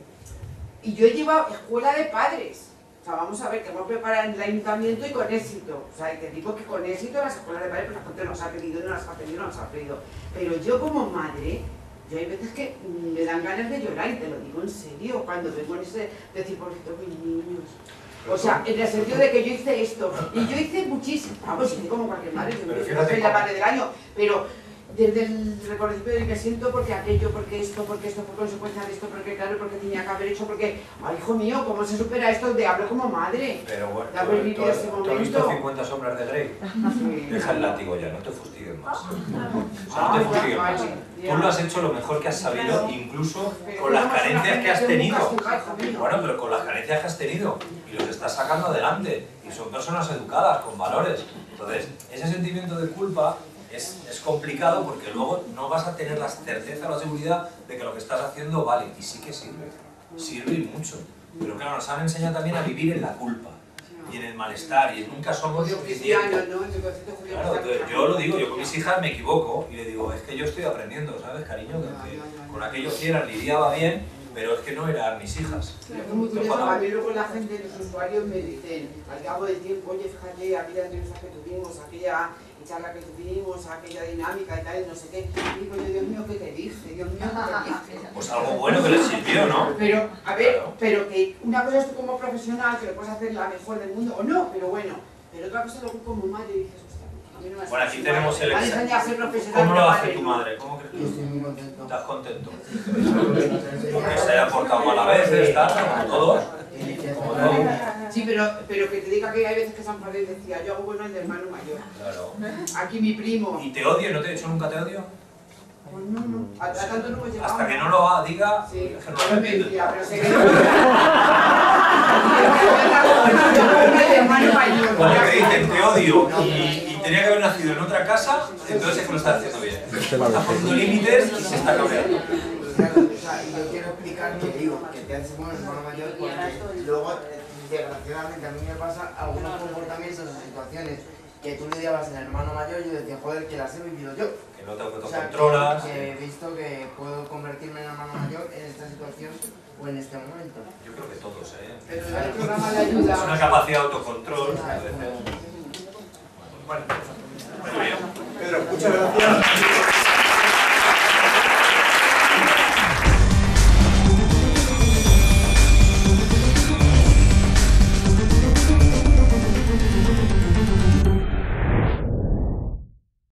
C: Y yo he llevado escuela de padres. O sea, vamos a ver, que hemos preparado en el ayuntamiento y con éxito. O sea, y te digo que con éxito las escuelas de padres, pues la gente no las ha pedido, no las ha pedido, no las ha pedido. Pero yo como madre, yo hay veces que me dan ganas de llorar, y te lo digo en serio, cuando vengo en ese decir, pobrecito, mis niños. O sea, en el sentido de que yo hice esto, y yo hice muchísimo, vamos, hice como cualquier madre, yo soy la madre del año, pero desde el reconocimiento de que siento porque aquello, porque esto, por consecuencia de esto, porque claro, porque tenía que haber hecho, porque, ay, hijo mío, ¿cómo se supera esto de hablo como madre?
A: Pero bueno,
C: de haber vivido ese momento.
A: ¿Tú has visto 50 sombras de Grey? Sí. Deja el látigo ya, no te fustigues más. O sea, no te fustigues más. Tú lo has hecho lo mejor que has sabido, incluso con las carencias que has tenido. Bueno, pero con las carencias que has tenido. Y los estás sacando adelante. Y son personas educadas, con valores. Entonces, ese sentimiento de culpa es complicado porque luego no vas a tener la certeza o la seguridad de que lo que estás haciendo vale. Y sí que sirve. Sirve y mucho. Pero claro, nos han enseñado también a vivir en la culpa. Y en el malestar, y nunca somos suficientes. Claro, entonces yo lo digo, yo con mis hijas me equivoco y le digo, es que yo estoy aprendiendo, ¿sabes, cariño? Que con aquello que eran lidiaba bien, pero es que no eran mis hijas.
C: Es muy curioso, a mí luego la gente, los usuarios me dicen, al cabo del tiempo, oye, fíjate, aquella entrevista que tuvimos, aquella charla que tuvimos, aquella dinámica y tal, no sé qué. Y digo yo, Dios mío, ¿qué te dije? Dios mío, ¿qué te dije?
A: Pues algo bueno que les sirvió, ¿no?
C: Pero, a ver, pero que una cosa es tú como profesional, que lo puedes hacer la mejor del mundo, o no, pero bueno. Pero otra cosa es lo que como madre dices, hostia, a mí no me
A: bueno, aquí tenemos el examen. ¿Cómo lo hace tu madre? ¿Cómo crees tú?
F: Yo estoy muy contento.
A: ¿Estás contento? Porque se haya portado mal a veces, tal, como todos.
C: Sí, pero que te diga que hay veces que San Padre decía, yo hago bueno al de hermano mayor.
A: Claro.
C: Aquí mi primo.
A: ¿Y te odio? ¿No te he dicho nunca te odio?
C: Pues no. A tanto no hemos llegado.
A: Hasta que no lo diga,
C: sí,
A: es que no lo entiendo.
C: Pero sé que
A: cuando te dicen te odio y tenía que haber nacido en otra casa, entonces es que lo está haciendo bien. Está poniendo límites y se está cabreando.
F: Yo quiero explicar que digo que te haces bueno el hermano mayor porque luego, desgraciadamente, a mí me pasa algunos comportamientos o situaciones que tú lidiabas en el hermano mayor y yo decía, joder, que las he vivido yo.
A: Que no te autocontrolas.
F: Que he visto que puedo convertirme en hermano mayor en esta situación o en este momento.
A: Yo creo que todos,
C: Pero el programa de ayuda.
A: Es una capacidad de autocontrol. A veces. Bueno, muy bien.
V: Pedro, muchas gracias.